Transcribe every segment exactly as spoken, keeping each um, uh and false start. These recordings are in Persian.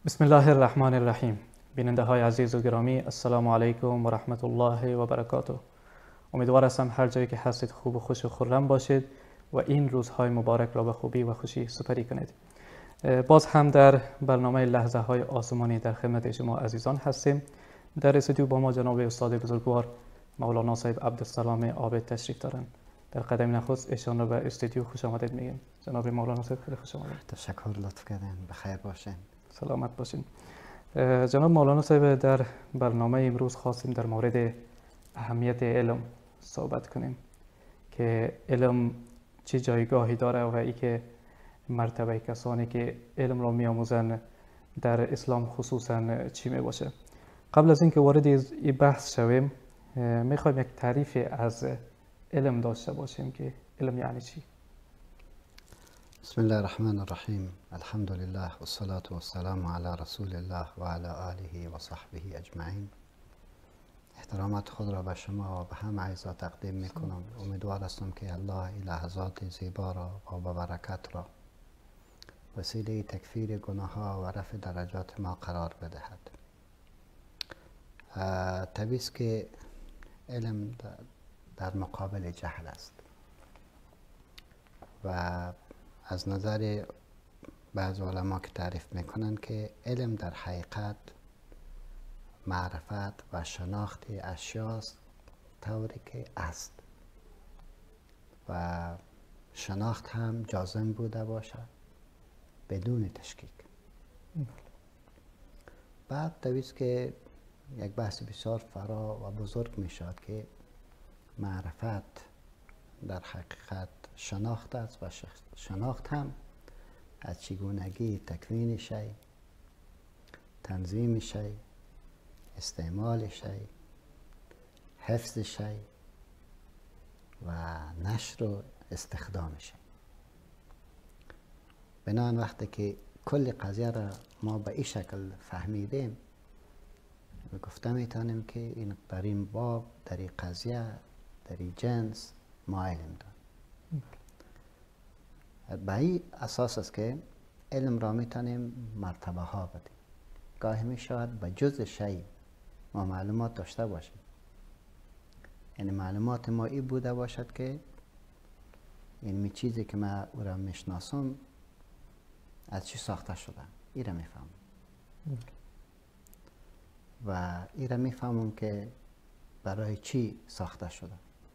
بسم الله الرحمن الرحیم. بیننده های عزیز و گرامی، السلام علیکم و رحمت الله و برکاته. امیدوار هستم هر جایی که هستید خوب و خوش و خرم باشید و این روزهای مبارک را به خوبی و خوشی سپری کنید. باز هم در برنامه لحظه های آسمانی در خدمت شما عزیزان هستیم. در استودیو با ما جناب استاد بزرگوار مولانا صاحب عبدالسلام عابد تشریف دارند. در قدم نخست ایشان را به استودیو خوش آمدید میگیم. جناب مولانا صاحب خیلی خوش آمدید. تشکر، لطف کردین. بخیر باشین. سلامت باشین. جناب مولانا صاحب، در برنامه امروز خواستیم در مورد اهمیت علم صحبت کنیم که علم چه جایگاهی داره و ای که مرتبه کسانی که علم را می‌آموزند در اسلام خصوصا چی می باشه. قبل از اینکه وارد این بحث شویم میخوایم یک تعریف از علم داشته باشیم که علم یعنی چی؟ بسم الله الرحمن الرحیم. الحمد لله والصلاة والسلام علی رسول الله و علی آله و صحبه اجمعین. احترامات خود را به شما و به همه اعضا تقدیم میکنم. امیدوار هستم که الله این لحظات زیبا را و با برکت را وسیله تکفیر گناه ها و رفع درجات ما قرار بدهد. طبیعی است که علم در مقابل جهل است و از نظر بعض علما که تعریف میکنن که علم در حقیقت معرفت و شناخت اشیاست طوری که است و شناخت هم جازم بوده باشد بدون تشکیک. بعد طبیعی است که یک بحث بسیار فرا و بزرگ میشد که معرفت در حقیقت شناخت است و شناخت هم از چگونگی تکوین شی، تنظیم شی، استعمال شی، حفظ شی و نشر و استخدام شی. بنابراین وقتی که کل قضیه را ما به این شکل فهمیدیم گفته میتونیم که این در این باب، در این قضیه، در این جنس ما علم داریم. به این اساس است که علم را میتونیم مرتبه ها بدیم. گاهی میشود به جز شی ما معلومات داشته باشیم، یعنی معلومات ما این بوده باشد که این می چیزی که من او را میشناسم از چی ساخته شده، این را میفهمم و این را میفهمم که برای چی ساخته شده.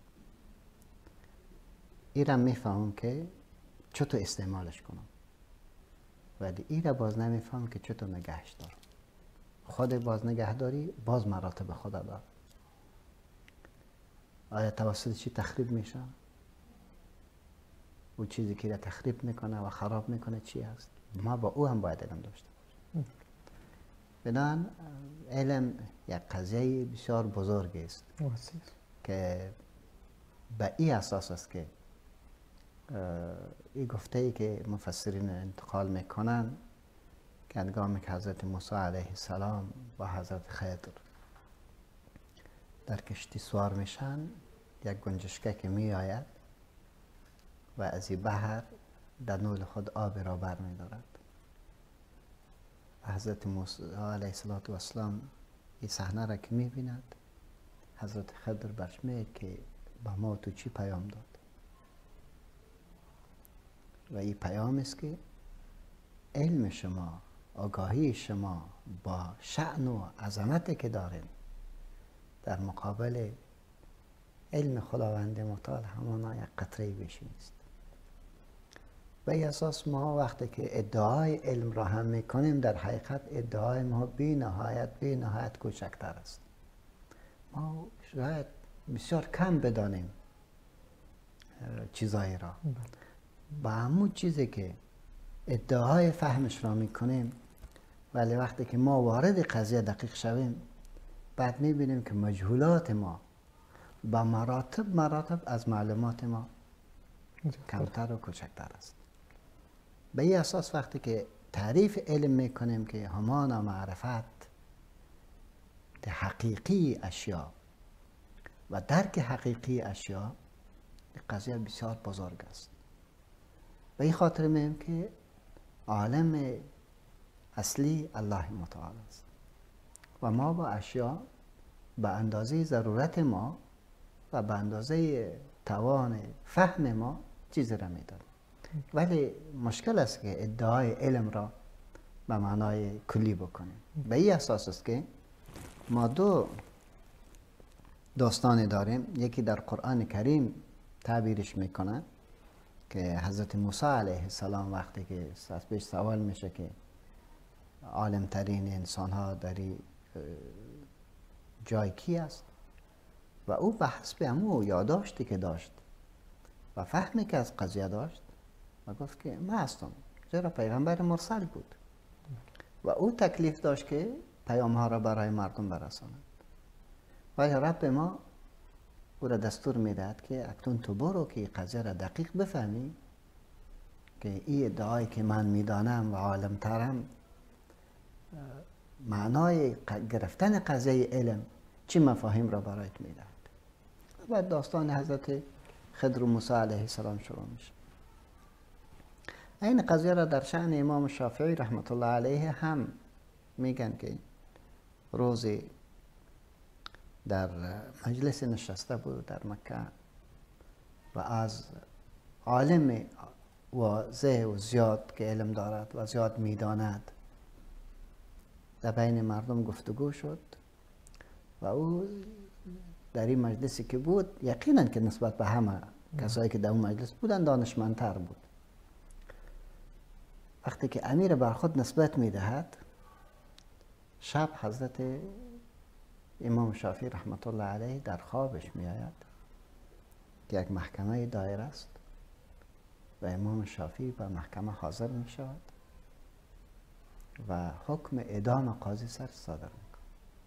این را میفهمم که چطور استعمالش کنم، ولی این را باز نمیفهمم که چطور نگهش دارم. خود باز نگهداری باز مراتب خود داره. آیا توسط چی تخریب میشه؟ او چیزی که را تخریب میکنه و خراب میکنه چی هست؟ ما با او هم باید علم داشته باشیم. بنابراین علم یک قضیه بسیار بزرگ است که به این اساس است که این گفته ای که مفسرین انتقال میکنن که هنگامی که حضرت موسی علیه السلام با حضرت خضر در کشتی سوار میشن، یک گنجشکه که می آید و از این بحر در نول خود آب را بر می دارد. حضرت موسی علیه السلام این صحنه را که می بیند، حضرت خضر برش میگه که با ما تو چی پیام داد؟ و این پیام است که علم شما، آگاهی شما با شأن و عظمتی که دارین در مقابل علم خداوند متعال همانا یک قطره بیشی نیست. به این اساس ما وقتی که ادعای علم را هم میکنیم در حقیقت ادعای ما بی نهایت بی نهایت کوچکتر است. ما شاید بسیار کم بدانیم چیزایی را با همون چیزی که ادعای فهمش را میکنیم، ولی وقتی که ما وارد قضیه دقیق شویم بعد میبینیم که مجهولات ما با مراتب مراتب از معلومات ما کمتر و کوچکتر است. به این اساس وقتی که تعریف علم میکنیم که همانا معرفت حقیقی اشیا و درک حقیقی اشیا، قضیه بسیار بزرگ است. به این خاطر میگم که عالم اصلی الله متعال است و ما با اشیا به اندازه ضرورت ما و به اندازه توان فهم ما چیزی را میدانیم. ولی مشکل است که ادعای علم را به معنای کلی بکنیم. به این اساس است که ما دو داستان داریم. یکی در قرآن کریم تعبیرش میکنه که حضرت موسی علیه السلام وقتی که از پیش سوال میشه که عالم ترین انسان ها در جای کی است و او به حسب همو یادداشتی که داشت و فهمی که از قضیه داشت و گفت که من هستم، زیرا پیغمبر مرسل بود و او تکلیف داشت که پیام ها را برای مردم برساند. و رب ما او را دستور میدهد که اکنون تو برو که قضیه را دقیق بفهمی که این ادعایی که من میدانم و عالم ترم معنای گرفتن قضیه علم چی مفاهیم را برایت میدهد. بعد داستان حضرت خضر و موسی علیه السلام شروع میشه. این قضیه را در شأن امام شافعی رحمت الله علیه هم میگن که روزی در مجلس نشسته بود در مکه و از عالم واضح و زیاد که علم دارد و زیاد میداند در بین مردم گفتگو شد و او در این مجلسی که بود یقینا که نسبت به همه کسایی که در اون مجلس بودن دانشمندتر بود. وقتی که امیر بر خود نسبت میدهد، شب حضرت امام شافعی رحمت الله علیه در خوابش میآید که یک محکمه دایر است و امام شافعی به محکمه حاضر می شود و حکم اعدام قاضی سر صادر میکنه.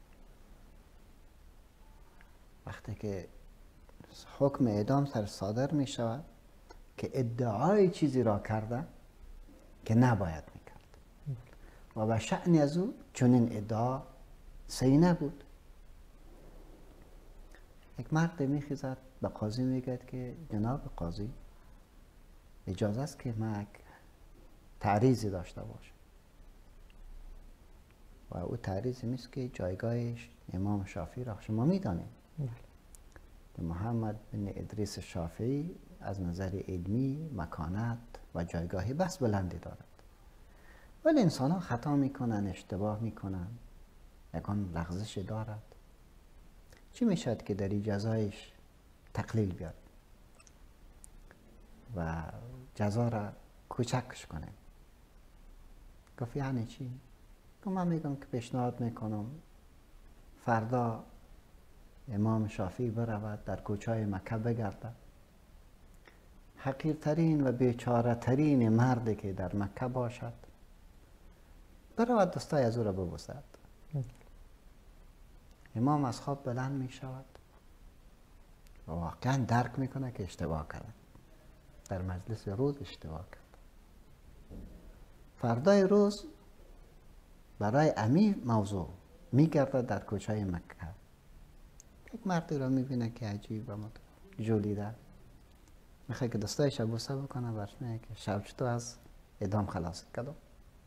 وقتی که حکم اعدام سر صادر می شود که ادعای چیزی را کرده که نباید میکرد و به شأن از او چنین ادعا صحیح نبود. یک مرد میخیزد به قاضی میگه که جناب قاضی اجازه است که من یک تعریضی داشته باشم و او تعریضی میست که جایگاهش امام شافعی را شما میدانید که محمد بن ادریس شافعی از نظر علمی مکانت و جایگاهی بس بلندی دارد، ولی انسان ها خطا میکنن، اشتباه میکنن، یکان لغزش دارد. چی میشد که در این جزایش تقلیل بیاد و جزا را کوچکش کنه؟ گفت یعنی چی؟ گفت من میگم که پیشنهاد میکنم فردا امام شافعی برود در کوچه‌های مکه بگردد، حقیرترین و بیچاره ترین مردی که در مکه باشد برود دستای از او را ببوسد. امام از خواب بلند می شود و واقعا درک میکنه که اشتباه کرد، در مجلس روز اشتباه کرد. فردای روز برای امیر موضوع میگردد در کوچه مکه، یک مردی را میبینه که عجیب و جولیده، میخواد که دستایش را بوسه بکنه، برش میگه که شب چطور از اعدام خلاص کردم.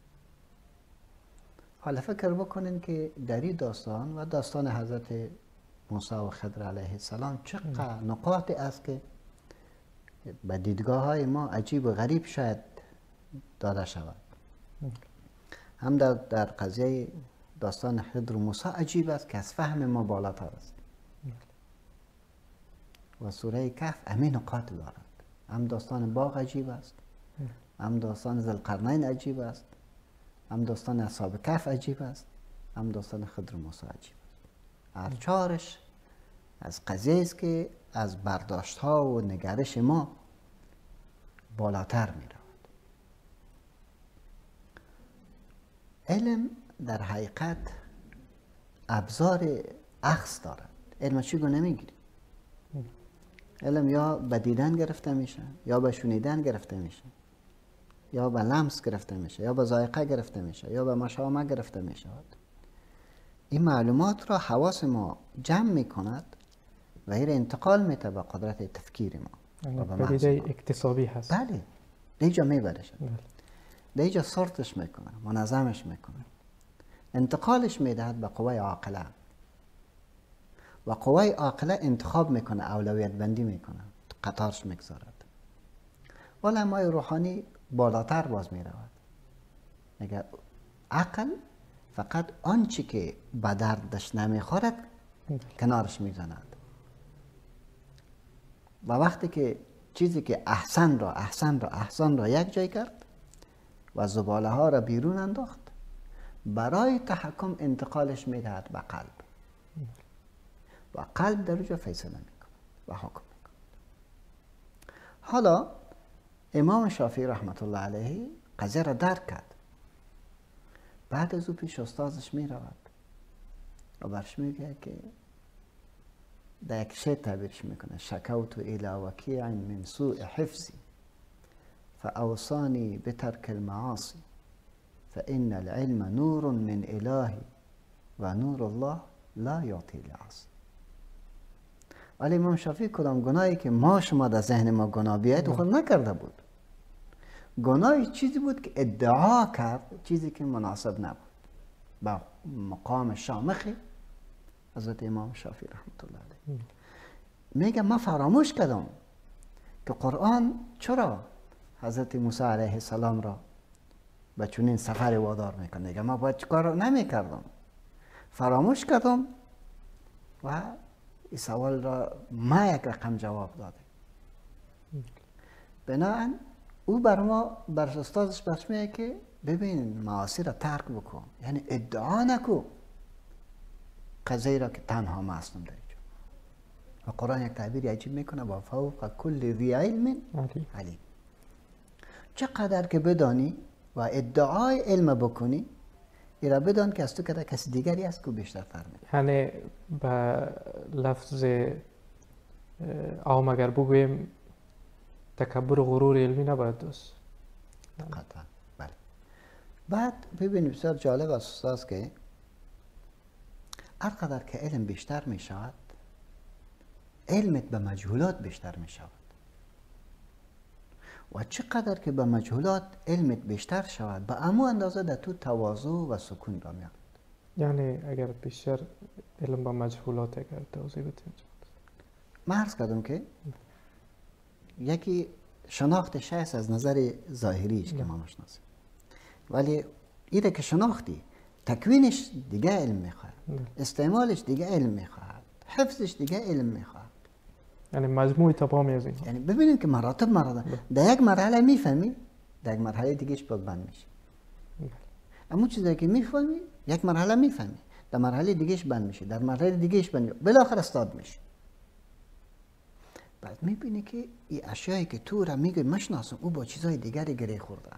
حالا فکر بکنین که در این داستان و داستان حضرت موسی و خضر علیه السلام چقدر نقاطی است که به دیدگاه های ما عجیب و غریب شاید داده شود. هم در, در قضیه داستان خضر و موسی عجیب است که از فهم ما بالاتر است و سوره کهف همین نقاط دارد. هم داستان باغ عجیب است، هم داستان ذوالقرنین عجیب است، هم داستان اصحاب کهف عجیب است، هم داستان خضر و موسی عجیب است. هر چهارش از قضیه است که از برداشت ها و نگرش ما بالاتر می رود. علم در حقیقت ابزار اخذ دارد. علم چیگو نمیگیری. علم یا به دیدن گرفته میشه، یا به شنیدن گرفته میشه، یا به لمس گرفته میشه، یا به ذائقه گرفته میشه، یا به مشامه گرفته میشه. این معلومات را حواس ما جمع میکند و این انتقال میده به قدرت تفکیر ما. پدیده اکتسابی هست. بله، اینجا میبرش. در اینجا سورتش میکنه، منظمش میکنه، انتقالش میدهد به قوه عاقله و قوه عاقله انتخاب میکنه، اولویت بندی میکنه، قطارش میگذارد. علمای روحانی بالاتر باز میرود، میگه عقل فقط آنچه که به دردش نمیخورد کنارش میزند و وقتی که چیزی که احسن را احسن را احسن را یک جای کرد و زباله ها را بیرون انداخت، برای تحکم انتقالش میدهد به قلب و قلب در اونجا فیصله میکنه و حکم میکنه. حالا امام شافعی رحمت الله علیه قضیه را درک کرد. بعد از او پیش استادش میرود و برش میگه که در یک شعر تعبیرش میکنه: شکوت الی وکیع من سوء حفظی فاوصانی بترک المعاصی فان العلم نور من الهی و نور الله لا یعطی العاصی. ولی امام شافعی کدام گناهی که ما شما در ذهن ما گناه بیاید خود نکرده بود. گناهی چیزی بود که ادعا کرد، چیزی که مناسب نبود با مقام شامخ حضرت امام شافعی رحمت الله علیه. میگه ما فراموش کردم که قرآن چرا حضرت موسی علیه السلام را به چنین سفر وادار میکنه. میگه ما باید چیکار نمیکردم، فراموش کردم و این سوال را ما یک رقم جواب داده. بنابراین او بر ما بر استادش برش میگه که ببین معاصی را ترک بکن، یعنی ادعا نکن قضیه را که تنها ما هستم در اینجا. و قرآن یک تعبیر عجیب میکنه: با فوق کل ذی علم علیم. چقدر که بدانی و ادعای علم بکنی، این را بدان که از تو که کسی دیگری است که بیشتر فهمیده. یعنی به لفظ عام اگر بگویم تکبر و غرور علمی نباید دوست. قطعا بله. بعد ببینید بسیار جالب است استاد که هر قدر که علم بیشتر می شود، علمت به مجهولات بیشتر می شود و چقدر که به مجهولات علمت بیشتر شود، به امو اندازه در تو تواضع و سکون را میاد. یعنی اگر بیشتر علم به مجهولات اگر توضیح بدید. من عرض کردم که یکی شناخت شخص از نظر ظاهریش که ما مشناسیم، ولی ایده که شناختی تکوینش دیگه علم میخواد، استعمالش دیگه علم میخواد، حفظش دیگه علم میخواد. یعنی مجموعی تمامی از این. یعنی ببینید که مراتب مراتب در یک مرحله میفهمی، در یک مرحله دیگهش باز بند میشه. اما چیزی که میفهمی یک مرحله میفهمی، در مرحله دیگهش بند میشه، در مرحله دیگهش بند میشه، بالاخره استاد میشه. بعد میبینی که این اشیایی که تو را میگه مشناسم، او با چیزای دیگری گره خورده.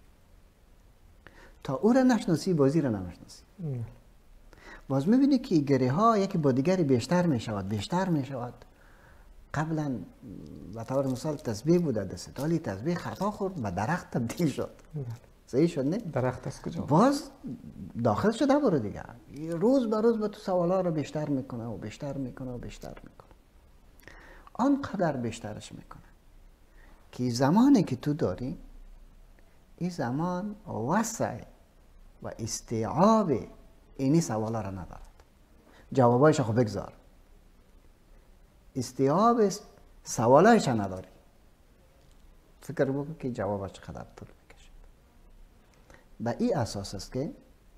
تا او را نشناسی بازی را نمیشناسی. باز میبینی که گره ها یکی با دیگری بیشتر میشود بیشتر میشود. قبلا به طور مثال تسبیح بوده دست، ولی تسبیح خطا خورد به درخت تبدیل شد. صحیح شد نه؟ درخت از کجا؟ باز داخل شده برو دیگه. روز به روز به تو سوالا رو بیشتر میکنه و بیشتر میکنه و بیشتر میکنه. آنقدر بیشترش میکنه که زمانی که تو داری، این زمان وسع و استیعاب اینی سوالا را ندارد. جوابایش خب بگذار، استیعاب سوالایش نداری. فکر بکن که جوابش چقدر طول میکشد. به این اساس است که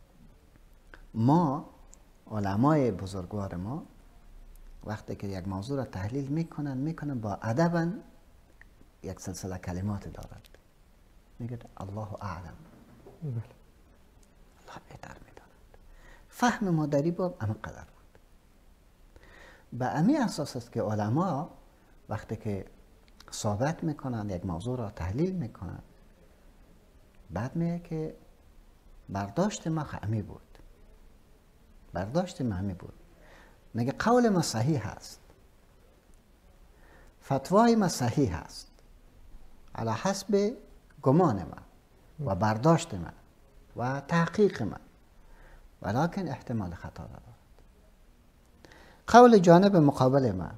ما علمای بزرگوار ما وقتی که یک موضوع را تحلیل میکنن میکنن با ادبا یک سلسله کلمات دارد. میگه الله اعلم، الله بهتر میداند. فهم ما در این باب اما قدر بود. به امی اساس است که علما وقتی که صحبت میکنن یک موضوع را تحلیل میکنن، بعد میگه که برداشت ما همی بود، برداشت ما همی بود. میگه قول ما صحیح است، فتوای ما صحیح است علی حسب گمان ما و برداشت ما و تحقیق ما، ولکن احتمال خطا دارد. قول جانب مقابل ما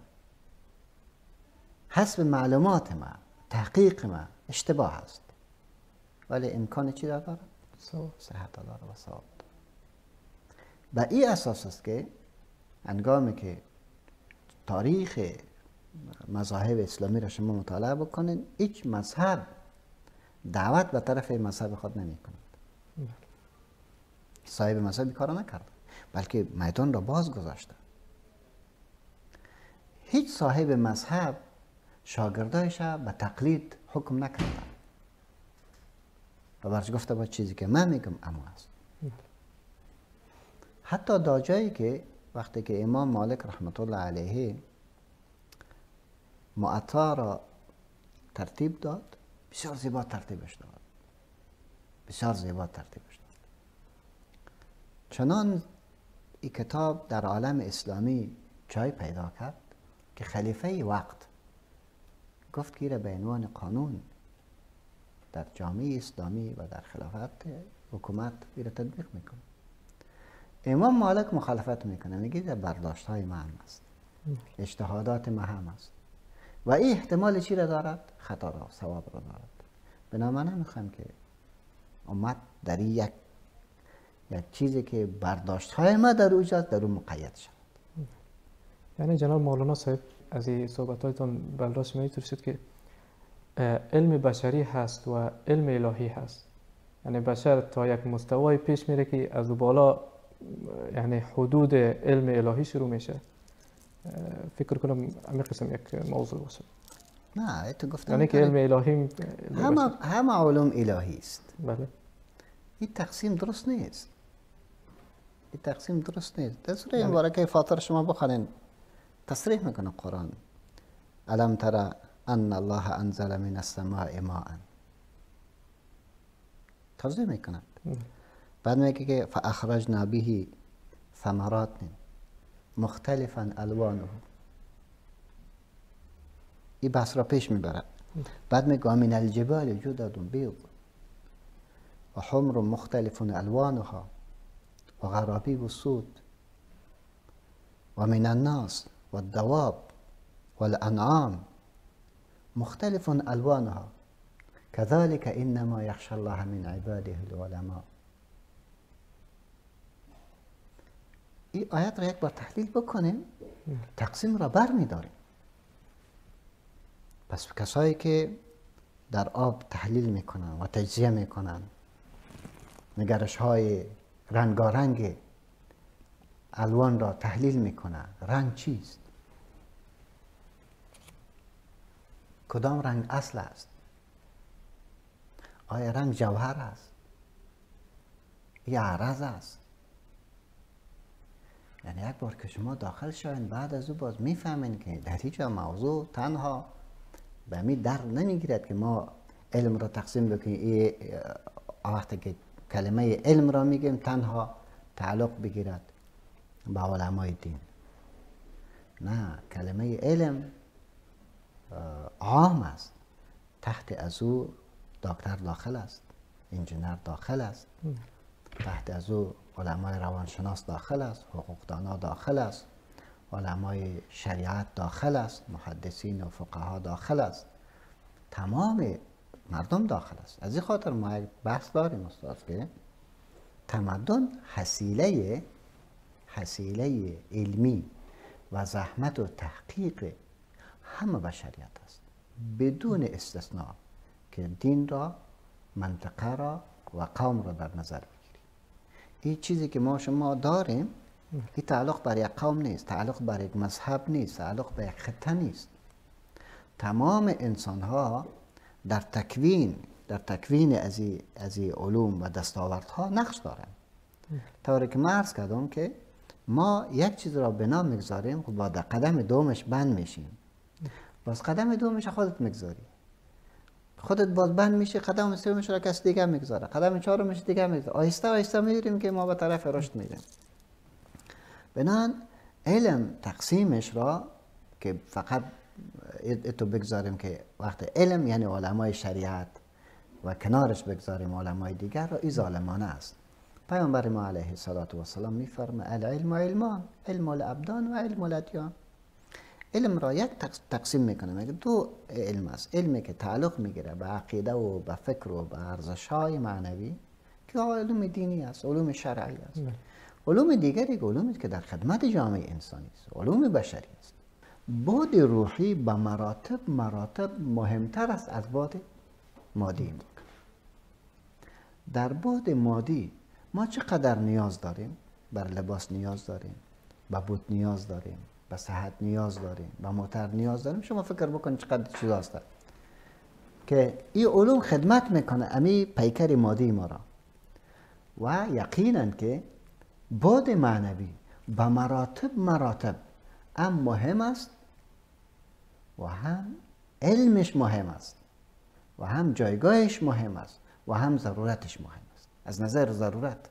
حسب معلومات ما، تحقیق ما اشتباه است، ولی امکان چی را دارد؟ ثواب. صحت دارد و ثواب دارد. به این اساس است که هنگامی که تاریخ مذاهب اسلامی را شما مطالعه بکنین، هیچ مذهب دعوت به طرف مذهب خود نمی کند. صاحب مذهب کار نکرد، بلکه میدان را باز گذاشته. هیچ صاحب مذهب شاگردایش به تقلید حکم نکرده و برش گفته با چیزی که من میگم اما است. حتی دا جایی که وقتی که امام مالک رحمت الله علیه معطا را ترتیب داد، بسیار زیبا ترتیبش داد، بسیار زیبا ترتیبش داد. چنان این کتاب در عالم اسلامی جای پیدا کرد که خلیفه وقت گفت که به عنوان قانون در جامعه اسلامی و در خلافت حکومت را تطبیق میکنه. امام مالک مخالفت میکنه، میگه در برداشت های ما هم است، اجتهادات ما هم است و این احتمال چی را دارد؟ خطا را، ثواب را دارد. بنابراین نمیخوام که امت در یک یک چیزی که برداشت های ما در اوجاست در اون مقید شد. یعنی جناب مولانا صاحب از این صحبت هایتون برداشت میتونید شد که علم بشری هست و علم الهی هست. یعنی بشر تا یک مستوای پیش میره که از بالا یعنی حدود علم الهی شروع میشه. فکر کنم همین قسم یک موضوع باشه. نه ایتو گفتم یعنی که علم الهی همه همه علوم الهی است. بله. این تقسیم درست نیست. این تقسیم درست نیست. در سوره مبارکه فاطر شما بخونین تصریح میکنه قرآن. الم ترى ان الله انزل من السماء ماء. توضیح میکنه. بعد میگه که فاخرجنا به ثمرات مختلفا الوانه. این بحث را پیش میبرد. بعد میگه من الجبال جدد بیض و حمر مختلف الوانها و غرابیب السود و من الناس و الدواب و الانعام مختلف الوانها كذلك انما يخشى الله من عباده العلماء. این آیت را یک بار تحلیل بکنیم، تقسیم را بر میداریم. پس کسایی که در آب تحلیل میکنن و تجزیه میکنن، نگرش های رنگارنگ الوان را تحلیل میکنن، رنگ چیست؟ کدام رنگ اصل است؟ آیا رنگ جوهر است یا عرض است؟ یعنی یک بار که شما داخل شوین بعد از او باز میفهمین که در هیچ موضوع تنها به می در نمیگیرد که ما علم را تقسیم بکنیم. وقتی که کلمه علم را میگیم تنها تعلق بگیرد به علمای دین. نه، کلمه علم عام است. تحت از او دکتر داخل است، انجینر داخل است، تحت از او علمای روانشناس داخل است، حقوقدانا داخل است، علمای شریعت داخل است، محدثین و فقها داخل است، تمام مردم داخل است. از این خاطر ما یک بحث داریم استاد که تمدن حسیله حسیله علمی و زحمت و تحقیق همه بشریت است بدون استثناء که دین را، منطقه را و قوم را در نظر بگیریم. این چیزی که ما شما داریم این تعلق بر یک قوم نیست، تعلق بر یک مذهب نیست، تعلق بر یک خطه نیست. تمام انسان ها در تکوین در تکوین از این علوم و دستاوردها نقش دارند. طوری که من عرض کردم که ما یک چیز را بنا میگذاریم، خب با در قدم دومش بند میشیم. باز قدم دومش خودت میگذاری، خودت باز بند میشه، قدم سومش را کس دیگه میگذاره، قدم چهارمش دیگه میگذاره. آهسته آهسته میریم که ما به طرف رشد میریم. بنان علم تقسیمش را که فقط اتو بگذاریم که وقت علم یعنی علمای شریعت و کنارش بگذاریم علمای دیگر را، این ظالمانه است. پیامبر ما علیه الصلاة و السلام میفرمه العلم علمان، علم الابدان و علم الادیان. علم را یک تقسیم میکنه، میگه دو علم است. علمی که تعلق میگیره به عقیده و به فکر و به ارزش های معنوی که علوم دینی است، علوم شرعی است. علوم دیگری علومی که در خدمت جامعه انسانی است، علوم بشری است. بعد روحی به مراتب مراتب مهمتر است از بعد مادی. در بعد مادی ما چقدر نیاز داریم؟ بر لباس نیاز داریم، به بود نیاز داریم، به صحت نیاز داریم، به موتر نیاز داریم. شما فکر بکنید چقدر چیز هست که این علوم خدمت میکنه امی پیکر مادی ما را. و یقینا که بعد معنوی به مراتب مراتب هم مهم است و هم علمش مهم است و هم جایگاهش مهم است و هم ضرورتش مهم است. از نظر ضرورت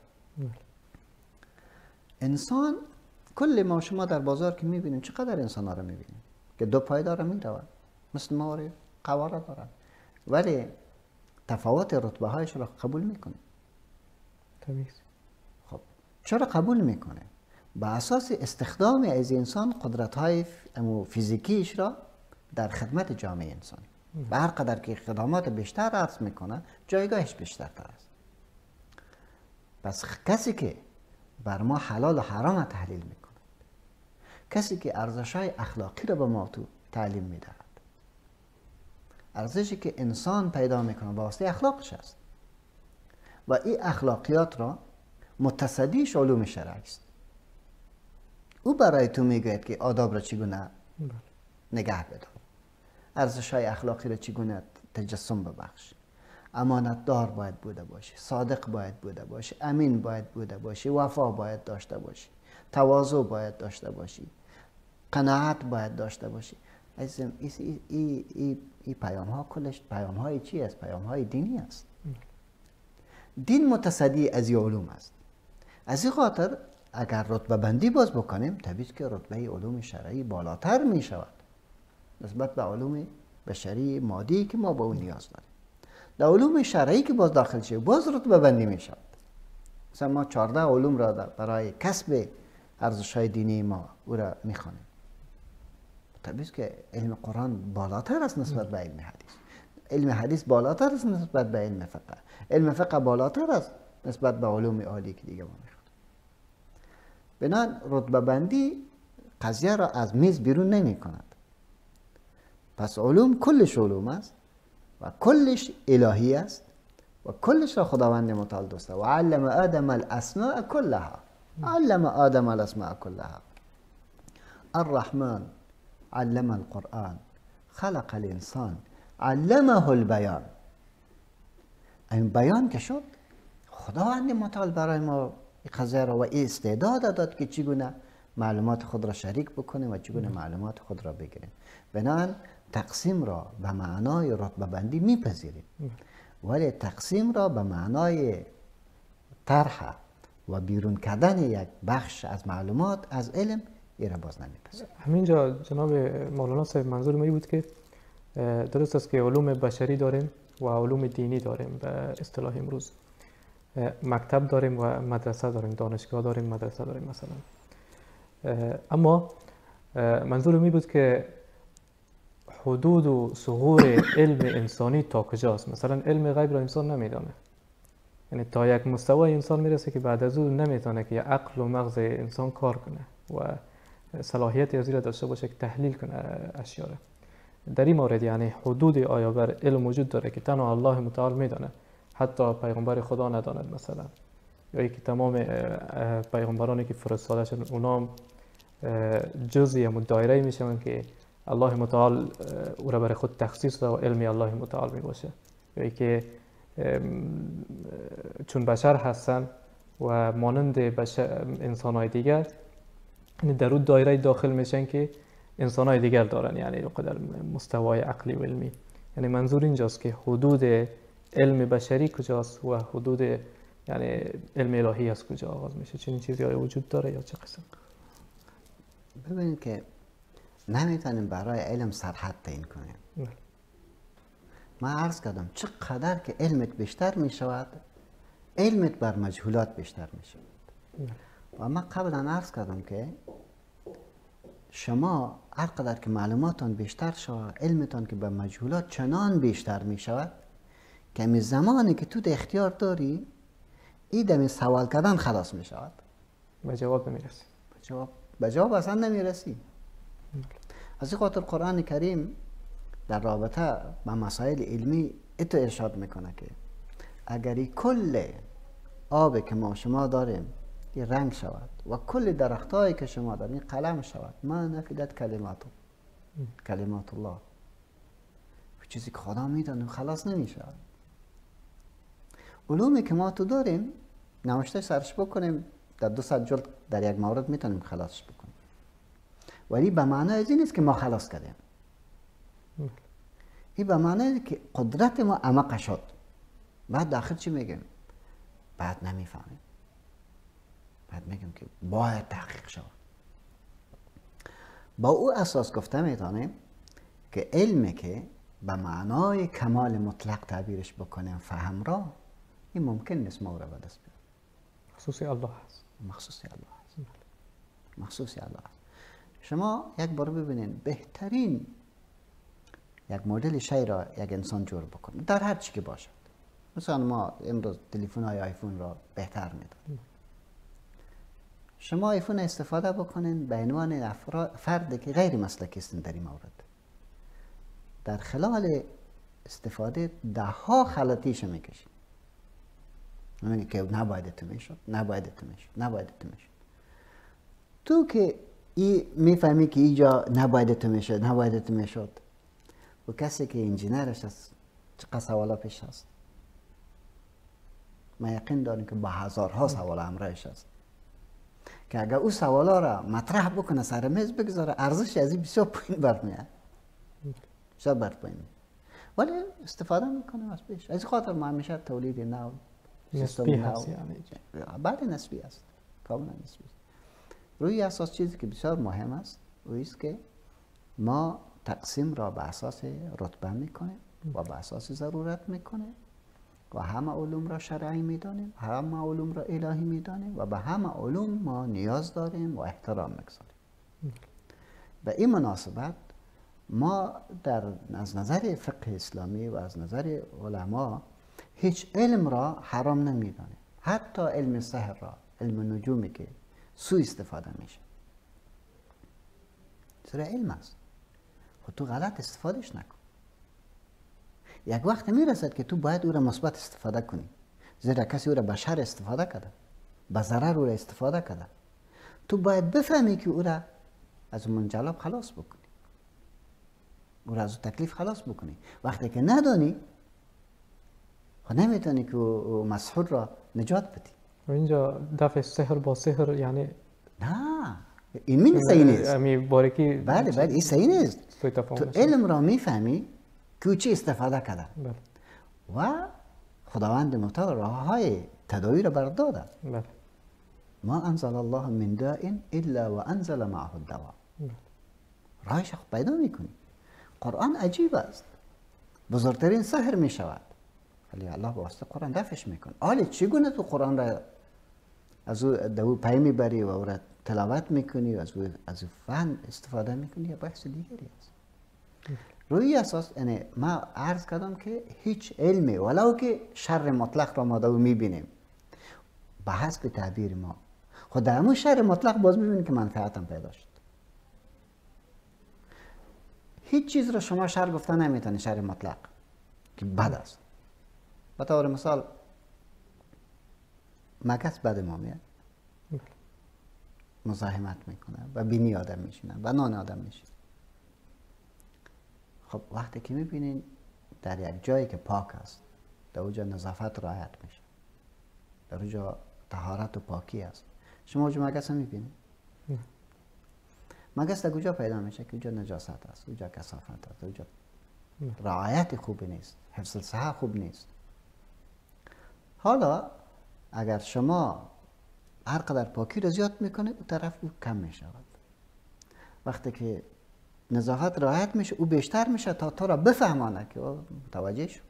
انسان، کل ما شما در بازار که میبینیم چقدر انسان ها رو میبینیم که دو پای داره میروند، مثل ما قواره دارن، ولی تفاوت رتبه هایش را قبول میکنه. تمیز. خب چرا قبول میکنه؟ به اساس استخدام از انسان قدرت های فیزیکیش را در خدمت جامعه انسانی. به هر قدر که خدمات بیشتر عرض میکنه جایگاهش بیشترتر است. پس کسی که بر ما حلال و حرام تحلیل میکنه، کسی که ارزش های اخلاقی را به ما تو تعلیم میدهد، ارزشی که انسان پیدا میکنه واسطه اخلاقش است و این اخلاقیات را متصدیش علوم شرعی است. او برای تو میگوید که آداب را چگونه نگه بدار، ارزش های اخلاقی را چگونه تجسم ببخش، امانت دار باید بوده باشی، صادق باید بوده باشی، امین باید بوده باشی، وفا باید داشته باشی، تواضع باید داشته باشی، قناعت باید داشته باشی. عزیزم این ای ای ای پیام ها کلش پیام های چی است؟ پیام های دینی است. دین متصدی از این علوم است. از این خاطر اگر رتبه بندی باز بکنیم طبیعی که رتبه علوم شرعی بالاتر می شود نسبت به علوم بشری مادی که ما به اون نیاز داریم. در علوم شرعی که باز داخل شد باز رتبه بندی می شود. مثلا ما چهارده علوم را برای کسب ارزش های دینی ما او را می خوانیم. طبیعی که علم قرآن بالاتر است نسبت به علم حدیث، علم حدیث بالاتر است نسبت به علم فقه، علم فقه بالاتر است نسبت به علوم عالی که دیگه ما می خوانیم. بنابراین رتبه بندی قضیه را از میز بیرون نمی کند. پس علوم کلش علوم است و کلش الهی است و کلش را خداوند متعال دوست و علم آدم الاسماء كلها. علم آدم الاسماء كلها. الرحمن علم القرآن خلق الانسان علمه البیان. این بیان که شد خداوند متعال برای ما این قضیه را و این استعداد داد که چگونه معلومات خود را شریک بکنیم و چگونه معلومات خود را بگیریم. بنابراین تقسیم را به معنای رتبه بندی میپذیریم، ولی تقسیم را به معنای طرح و بیرون کردن یک بخش از معلومات از علم این را باز نمیپذیریم. همینجا جناب مولانا صاحب منظور ما بود که درست است که علوم بشری داریم و علوم دینی داریم به اصطلاح امروز، مکتب داریم و مدرسه داریم، دانشگاه داریم، مدرسه داریم مثلا. اما منظور می بود که حدود و ثغور علم انسانی تا کجاست؟ مثلا علم غیب را انسان نمیدانه، یعنی تا یک مستوی انسان میرسه که بعد از اون نمیتونه که عقل و مغز انسان کار کنه و صلاحیت از را داشته باشه که تحلیل کنه اشیاء را. در این مورد یعنی حدود آیا بر علم وجود داره که تنها الله متعال میدانه، حتی پیغمبر خدا نداند مثلا، یا که تمام پیغمبرانی که فرستاده شدن اونام جزئی و دایره میشن که الله متعال او را برای خود تخصیص و علم الله متعال می باشه، یا که چون بشر هستن و مانند بشر انسان‌های دیگر در اون دایره داخل میشن که انسان‌های دیگر دارن، یعنی قدر مستوای عقلی و علمی. یعنی منظور اینجاست که حدود علم بشری کجاست و حدود یعنی علم الهی از کجا آغاز میشه؟ چنین چیزی آیا وجود داره یا چه قسم؟ ببینید که نمیتونیم برای علم سرحد تعیین کنیم. من عرض کردم چقدر که علمت بیشتر میشود علمت بر مجهولات بیشتر میشود. و من قبلا عرض کردم که شما هر قدر که معلوماتان بیشتر شود، علمتان که به مجهولات چنان بیشتر می شود که می زمانی که تو ده اختیار داری ای دمی سوال کردن خلاص می شود، به جواب نمی رسی. به جواب به جواب اصلا نمی رسی. از این خاطر قرآن کریم در رابطه با مسائل علمی اتو ارشاد میکنه که اگر ای کل آب که ما شما داریم این رنگ شود و کل درختایی که شما داریم این قلم شود، ما نفیدت کلمات کلمات الله، چیزی که خدا میدانه خلاص نمیشه. علومی که ما تو داریم نوشته سرش بکنیم در دو صد جلد در یک مورد میتونیم خلاصش بکنیم، ولی به معنی از این نیست که ما خلاص کردیم. این به معنی که قدرت ما عمق شد. بعد داخل چی میگیم؟ بعد نمیفهمیم، بعد میگیم که باید تحقیق شود. با او اساس گفته میتونیم که علمی که به معنای کمال مطلق تعبیرش بکنیم فهم را، این ممکن نیست ما را به دست بیاریم. خصوصی الله هست. مخصوصی الله هست. مخصوصی الله هست. شما یک بار ببینید بهترین یک مدل شی را یک انسان جور بکنه در هر چی که باشد. مثلا ما امروز تلفن های آیفون را بهتر میدونیم. شما آیفون استفاده بکنین به عنوان فردی که غیر مسلکی هستین در این مورد، در خلال استفاده ده ها غلطیش میکشید. میگه که نباید تو میشد، نباید تو میشد، نباید تو میشد. تو که ای میفهمی که اینجا نباید تو میشد، نباید تو میشد، و کسی که انجینرش است چقدر سوالا پیش هست. ما یقین داریم که با هزارها سوال همراهش است که اگر او سوالا را مطرح بکنه سر میز بگذاره ارزش از این بسیار پایین برمیاد، بسیار بر پایین. ولی استفاده میکنه از پیش. از خاطر ما همیشه تولید نو نسبی هست، یعنی بعد نسبی است، کاملا نسبی است. روی اساس چیزی که بسیار مهم است او است که ما تقسیم را به اساس رتبه میکنیم و به اساس ضرورت میکنیم و همه علوم را شرعی میدانیم، همه علوم را الهی میدانیم و به همه علوم ما نیاز داریم و احترام میگذاریم. به این مناسبت ما در از نظر فقه اسلامی و از نظر علما هیچ علم را حرام نمیدانیم، حتی علم سحر را، علم نجومی که سوء استفاده میشه، چرا علم است، خود تو غلط استفادهش نکن. یک وقت میرسد که تو باید او را مثبت استفاده کنی، زیرا کسی او را به شر استفاده کرده، به ضرر او را استفاده کرده. تو باید بفهمی که او را از منجلاب خلاص بکنی، او را از تکلیف خلاص بکنی. وقتی که ندانی خود نمیتونی که مسحور را نجات بدی. و اینجا دفع سحر با سحر یعنی نه، این می صحیح نیست. امی باریکی بله بله این صحیح نیست. تو علم را میفهمی که چی استفاده کرده بله. و خداوند متعال راه های تداوی را برداده. بله. ما انزل الله من داء الا و انزل معه الدواء. راهش پیدا میکنی. قرآن عجیب است، بزرگترین سحر می شود ولی الله با واسطه قرآن دفعش میکنه. حالا چگونه تو قرآن را از او دو پی میبری و او را تلاوت میکنی و از او از فهم استفاده میکنی یا بحث دیگری است. روی اساس یعنی ما عرض کردم که هیچ علمی ولو که شر مطلق را ما دو میبینیم به حسب تعبیر ما، خود در همون شر مطلق باز میبینیم که منفعت هم پیدا شد. هیچ چیز را شما شر گفته نمیتونی شر مطلق که بد است. به طور مثال مگس بد ما میاد، مزاحمت میکنه و بینی آدم میشینه و نان آدم میشینه. خب وقتی که میبینین در یک جایی که پاک است، در اونجا نظافت رعایت میشه، در اونجا طهارت و پاکی است، شما اونجا مگس رو میبینید؟ مگس در کجا پیدا میشه که اونجا نجاست است، اونجا کثافت است، اونجا رعایت خوبی نیست، حفظ الصحه خوب نیست. حالا اگر شما هر قدر پاکی رو زیاد میکنه اون طرف او کم میشود. وقتی که نظافت رعایت میشه او بیشتر میشه تا تو را بفهمانه که متوجه شو.